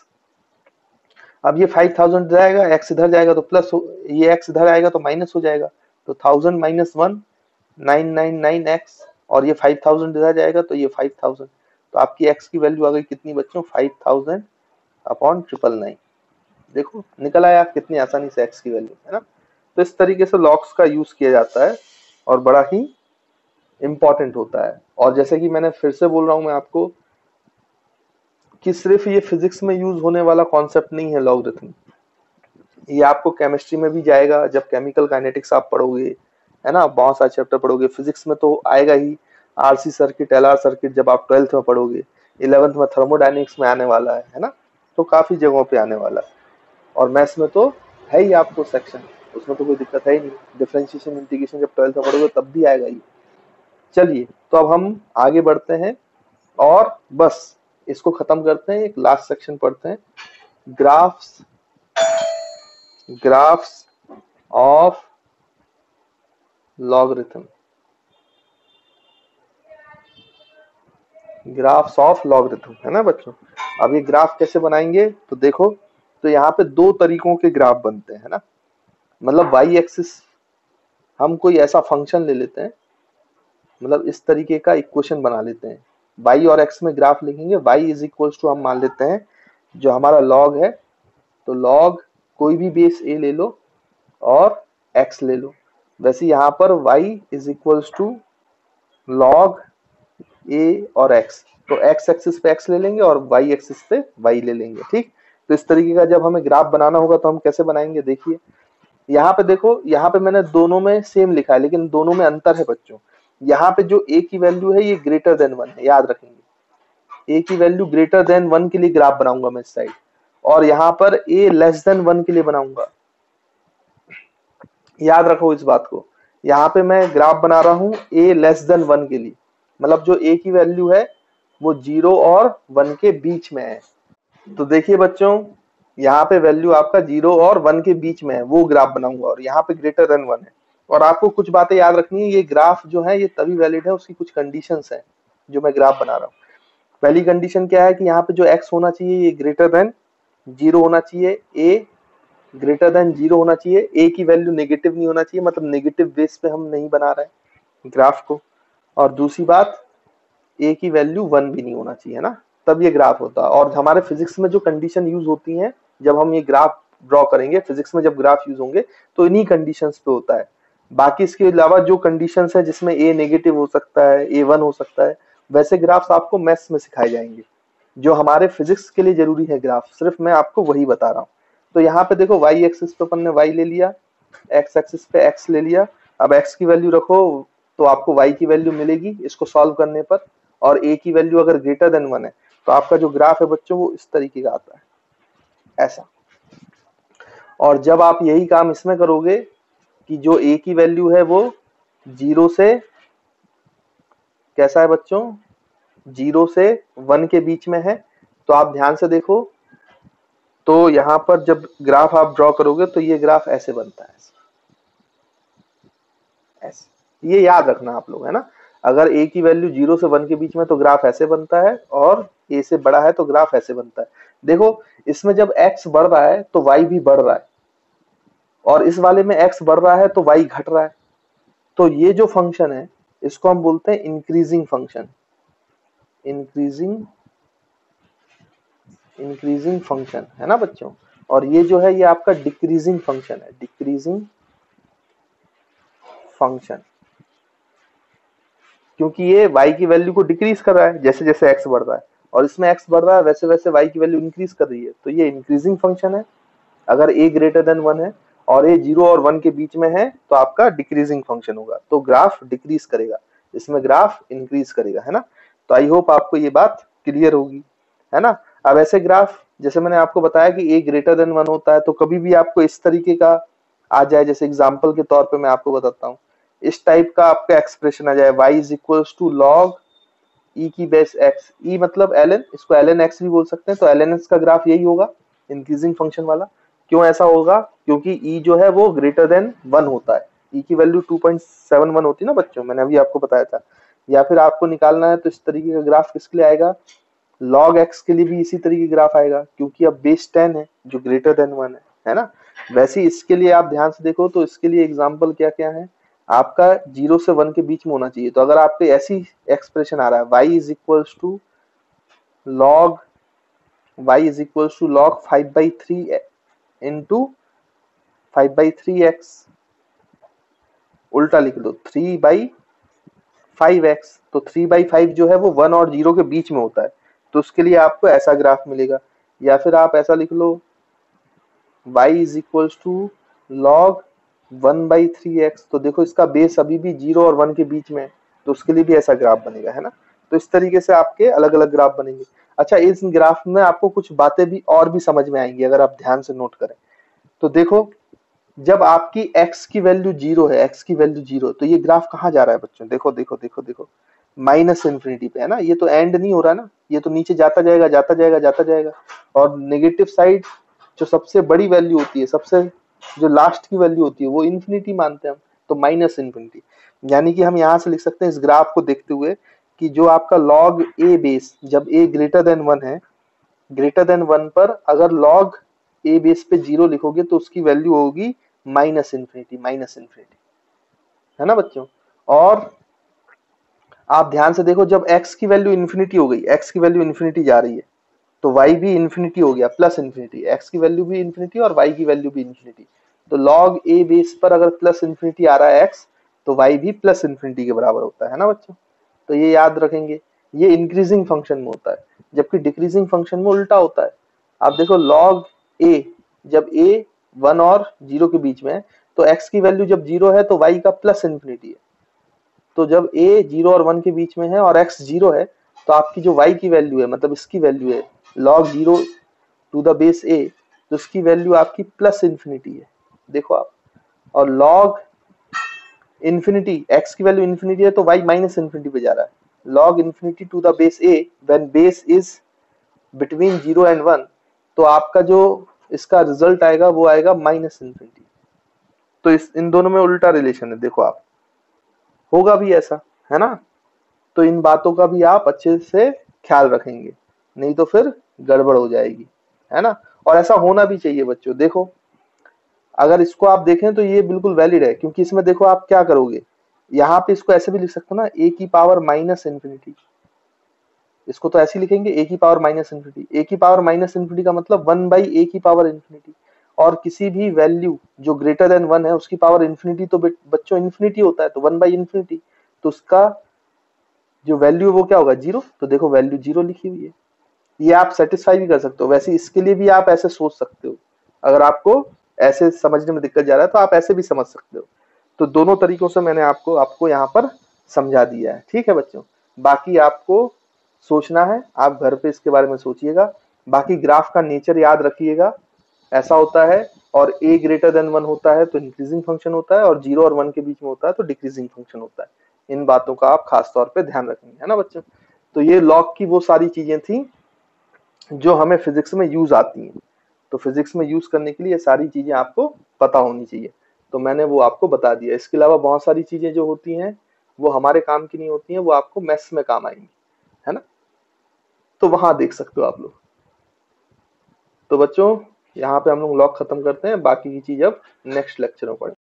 अब ये फाइव थाउजेंड जाएगा, x इधर जाएगा तो प्लस, ये x इधर आएगा तो माइनस हो जाएगा, तो thousand minus one nine nine nine x, और ये फाइव थाउजेंड इधर जाएगा तो ये फाइव थाउजेंड। तो आपकी x की वैल्यू आ गई कितनी बच्चों, five thousand upon triple nine. देखो निकल आया कितनी आसानी से x की वैल्यू है ना। तो इस तरीके से लॉग्स का यूज किया जाता है और बड़ा ही इंपॉर्टेंट होता है। और जैसे कि मैंने फिर से बोल रहा हूं मैं आपको कि सिर्फ ये फिजिक्स में यूज होने वाला कॉन्सेप्ट नहीं है लॉगरिथम, ये आपको केमिस्ट्री में भी जाएगा, जब केमिकल काइनेटिक्स आप पढ़ोगे है ना, बहुत सारे चैप्टर पढ़ोगे। फिजिक्स में तो आएगा ही, आरसी सर्किट, एलआर सर्किट जब आप ट्वेल्थ में पढ़ोगे, इलेवेंथ में थर्मोडायनेमिक्स में आने वाला है है ना, तो काफी जगहों पे आने वाला है। और मैथ्स में तो है ही आपको सेक्शन, उसमें तो कोई दिक्कत है ही नहीं, डिफरेंशिएशन इंटीग्रेशन जब ट्वेल्थ में पढ़ोगे तब भी आएगा ही। चलिए तो अब हम आगे बढ़ते हैं और बस इसको खत्म करते हैं, एक लास्ट सेक्शन पढ़ते हैं, graphs graphs of logarithm. Graphs of logarithm है ना बच्चों। अब ये ग्राफ कैसे बनाएंगे, तो देखो, तो यहाँ पे दो तरीकों के ग्राफ बनते हैं ना, मतलब वाई एक्सिस हम कोई ऐसा फंक्शन ले लेते हैं मतलब इस तरीके का इक्वेशन बना लेते हैं, y और x में ग्राफ लिखेंगे, y इज इक्वल्स टू हम मान लेते हैं जो हमारा log है, तो log कोई भी बेस a ले लो और x ले लो। वैसे यहाँ पर y is equals to log a और x, तो x एक्सिस पे x ले लेंगे और y एक्सिस पे y ले लेंगे। ठीक, तो इस तरीके का जब हमें ग्राफ बनाना होगा तो हम कैसे बनाएंगे, देखिए यहाँ पे देखो, यहाँ पे मैंने दोनों में सेम लिखा है लेकिन दोनों में अंतर है बच्चों। यहाँ पे जो a की वैल्यू है ये ग्रेटर देन वन है, याद रखेंगे a की वैल्यू ग्रेटर देन वन के लिए ग्राफ बनाऊंगा मैं इस साइड, और यहाँ पर a लेस देन वन के लिए बनाऊंगा। याद रखो इस बात को, यहाँ पे मैं ग्राफ बना रहा हूँ a लेस देन वन के लिए, मतलब जो a की वैल्यू है वो जीरो और वन के बीच में है। तो देखिए बच्चों, यहाँ पे वैल्यू आपका जीरो और वन के बीच में है, वो ग्राफ बनाऊंगा, और यहाँ पे ग्रेटर देन वन है। और आपको कुछ बातें याद रखनी है, ये ग्राफ जो है ये तभी वैलिड है, उसकी कुछ कंडीशंस है जो मैं ग्राफ बना रहा हूँ। पहली कंडीशन क्या है कि यहाँ पे जो x होना चाहिए ये ग्रेटर देन जीरो होना चाहिए, a ग्रेटर देन जीरो होना चाहिए, a की वैल्यू नेगेटिव नहीं होना चाहिए, मतलब नेगेटिव बेस पे हम नहीं बना रहे हैं ग्राफ को। और दूसरी बात, a की वैल्यू वन भी नहीं होना चाहिए, है ना, तब ये ग्राफ होता है। और हमारे फिजिक्स में जो कंडीशन यूज होती हैं जब हम ये ग्राफ ड्रॉ करेंगे, फिजिक्स में जब ग्राफ यूज होंगे तो इन्हीं कंडीशंस पे होता है। बाकी इसके अलावा जो कंडीशंस है जिसमें a नेगेटिव हो सकता है, a वन हो सकता है, वैसे ग्राफ्स आपको मैथ्स में सिखाए जाएंगे। जो हमारे फिजिक्स के लिए जरूरी है ग्राफ, सिर्फ मैं आपको वही बता रहा हूँ। तो यहाँ पे देखो y एक्सिस पे अपन ने y ले लिया, x एक्सिस पे x ले लिया। अब x की वैल्यू रखो तो आपको y की वैल्यू मिलेगी इसको सॉल्व करने पर, और a की वैल्यू अगर ग्रेटर देन वन है तो आपका जो ग्राफ है बच्चों वो इस तरीके का आता है, ऐसा। और जब आप यही काम इसमें करोगे कि जो a की वैल्यू है वो जीरो से कैसा है बच्चों, जीरो से वन के बीच में है, तो आप ध्यान से देखो, तो यहाँ पर जब ग्राफ आप ड्रॉ करोगे तो ये ग्राफ ऐसे बनता है, ऐसे। ये याद रखना आप लोग, है ना, अगर a की वैल्यू जीरो से वन के बीच में तो ग्राफ ऐसे बनता है, और a से बड़ा है तो ग्राफ ऐसे बनता है। देखो इसमें जब x बढ़ रहा है तो y भी बढ़ रहा है, और इस वाले में x बढ़ रहा है तो y घट रहा है। तो ये जो फंक्शन है इसको हम बोलते हैं increasing function, increasing increasing function, है ना बच्चों। और ये जो है ये आपका डिक्रीजिंग फंक्शन है, डिक्रीजिंग फंक्शन, क्योंकि ये y की वैल्यू को डिक्रीज कर रहा है जैसे जैसे x बढ़ रहा है, और इसमें x बढ़ रहा है वैसे वैसे y की वैल्यू इंक्रीज कर रही है, तो ये इंक्रीजिंग फंक्शन है। अगर a ग्रेटर देन वन है और a जीरो और वन के बीच में है तो आपका डिक्रीजिंग फंक्शन होगा, तो ग्राफ डिक्रीज करेगा, इसमें ग्राफ इंक्रीज करेगा, है ना। तो आई होप आपको ये बात क्लियर होगी, है ना। अब ऐसे ग्राफ जैसे मैंने आपको बताया कि a ग्रेटर देन वन होता है, तो कभी भी आपको इस तरीके का आ जाए, जैसे एग्जाम्पल के तौर पे मैं आपको बताता हूँ, इस टाइप का आपका एक्सप्रेशन आ जाए, y is equals to log e की बेस x, e मतलब ln, इसको ln x भी बोल सकते हैं, तो ln x का ग्राफ यही होगा, इंक्रीजिंग फंक्शन वाला। क्यों ऐसा होगा, क्योंकि e जो है वो ग्रेटर देन वन होता है, e की value two point seven one होती है ना बच्चों, मैंने अभी आपको बताया था। या फिर आपको निकालना है तो इस तरीके का ग्राफ किसके लिए आएगा, log x के लिए भी इसी तरीके ग्राफ आएगा, क्योंकि अब बेस टेन है जो ग्रेटर देन वन है, है ना। वैसे इसके लिए आप ध्यान से देखो तो इसके लिए एग्जाम्पल क्या क्या है, आपका जीरो से वन के बीच में होना चाहिए। तो अगर आपके ऐसी एक्सप्रेशन आ रहा है, y is equals to log y is equals to log five by three into five by three x, उल्टा लिख दो थ्री बाई फाइव एक्स, तो थ्री बाई फाइव जो है वो वन और जीरो के बीच में होता है, तो उसके लिए आपको ऐसा ग्राफ मिलेगा। या फिर आप ऐसा लिख लो y is equals to log one by three x, तो देखो इसका बेस अभी भी जीरो और वन के बीच में है, तो उसके लिए भी ऐसा ग्राफ बनेगा, है ना। तो इस तरीके से आपके अलग अलग ग्राफ बनेंगे। अच्छा, इस ग्राफ में आपको कुछ बातें भी और भी समझ में आएंगी अगर आप ध्यान से नोट करें। तो देखो जब आपकी x की वैल्यू जीरो है, x की वैल्यू जीरो, तो ये ग्राफ कहाँ जा रहा है बच्चों, देखो देखो देखो देखो माइनस इन्फिनिटी पे, है ना। ये तो एंड नहीं हो रहा ना, ये तो नीचे जाता जाएगा जाता जाएगा जाता जाएगा, और नेगेटिव साइड जो सबसे बड़ी वैल्यू होती है, सबसे जो लास्ट की वैल्यू होती है वो इन्फिनिटी मानते हैं हम, तो माइनस इन्फिनिटी। यानी कि हम यहाँ से लिख सकते हैं इस ग्राफ को देखते हुए कि जो आपका लॉग ए बेस, जब a ग्रेटर देन वन है, ग्रेटर देन वन पर अगर लॉग ए बेस पे जीरो लिखोगे तो उसकी वैल्यू होगी माइनस इन्फिनिटी, माइनस इन्फिनिटी, है ना बच्चों। और आप ध्यान से देखो, जब x की वैल्यू इन्फिनिटी हो गई, x की वैल्यू इन्फिनिटी जा रही है, तो y भी इन्फिनिटी हो गया, प्लस इन्फिनिटी, x की वैल्यू भी इन्फिनिटी और y की वैल्यू भी इन्फिनिटी। तो log a बेस पर अगर प्लस इन्फिनिटी आ रहा है x, तो y भी प्लस इन्फिनिटी के बराबर होता है ना बच्चों। तो ये याद रखेंगे, ये इंक्रीजिंग फंक्शन में होता है, जबकि डिक्रीजिंग फंक्शन में उल्टा होता है। आप देखो log a, जब a वन और जीरो के बीच में है, तो x की वैल्यू जब जीरो है तो y का प्लस इन्फिनिटी है। तो जब a जीरो और वन के बीच में है और x जीरो है, तो आपकी जो y की वैल्यू है, मतलब इसकी वैल्यू है log zero to the base a, तो इसकी वैल्यू आपकी प्लस इन्फिनिटी है। देखो आप, और log इन्फिनिटी, x की वैल्यू इन्फिनिटी है तो y माइनस इन्फिनिटी पे जा रहा है। log infinity to the base a when base is between zero and one, तो आपका जो इसका रिजल्ट आएगा वो आएगा माइनस इन्फिनिटी। तो इस इन दोनों में उल्टा रिलेशन है, देखो आप, होगा भी ऐसा, है ना। तो इन बातों का भी आप अच्छे से ख्याल रखेंगे, नहीं तो फिर गड़बड़ हो जाएगी, है ना। और ऐसा होना भी चाहिए बच्चों। देखो अगर इसको आप देखें तो ये बिल्कुल वैलिड है, क्योंकि इसमें देखो आप क्या करोगे, यहाँ पे इसको ऐसे भी लिख सकते हो ना, a की पावर माइनस इन्फिनिटी, इसको तो ऐसे लिखेंगे a की पावर माइनस इन्फिनिटी। a की पावर माइनस इन्फिनिटी का मतलब वन बाई ए की पावर इन्फिनिटी। और किसी भी वैल्यू जो ग्रेटर देन वन है उसकी पावर इन्फिनिटी तो बच्चों इन्फिनिटी होता है, तो वन बाई इन्फिनिटी, तो उसका जो वैल्यू वो क्या होगा, जीरो। तो देखो वैल्यू जीरो लिखी हुई है, ये आप सेटिस्फाई भी कर सकते हो। वैसे इसके लिए भी आप ऐसे सोच सकते हो, अगर आपको ऐसे समझने में दिक्कत जा रहा है तो आप ऐसे भी समझ सकते हो। तो दोनों तरीकों से मैंने आपको आपको यहाँ पर समझा दिया है, ठीक है बच्चों। बाकी आपको सोचना है, आप घर पे इसके बारे में सोचिएगा। बाकी ग्राफ का नेचर याद रखिएगा, ऐसा होता है, और a ग्रेटर देन वन होता है तो इंक्रीजिंग फंक्शन होता है, और जीरो और वन के बीच में होता है तो डिक्रीजिंग फंक्शन होता है। इन बातों का आप खास तौर पे ध्यान रखेंगे, है ना बच्चों। तो ये लॉग की वो सारी चीजें थी जो हमें फिजिक्स में यूज आती हैं। तो फिजिक्स में यूज करने के लिए सारी चीजें आपको पता होनी चाहिए, तो मैंने वो आपको बता दिया। इसके अलावा बहुत सारी चीजें जो होती हैं वो हमारे काम की नहीं होती हैं, वो आपको मैथ्स में काम आएंगी, है ना। तो वहां देख सकते हो आप लोग। तो बच्चों यहाँ पे हम लोग लॉग खत्म करते हैं, बाकी की चीज अब नेक्स्ट लेक्चर में पढ़ेंगे।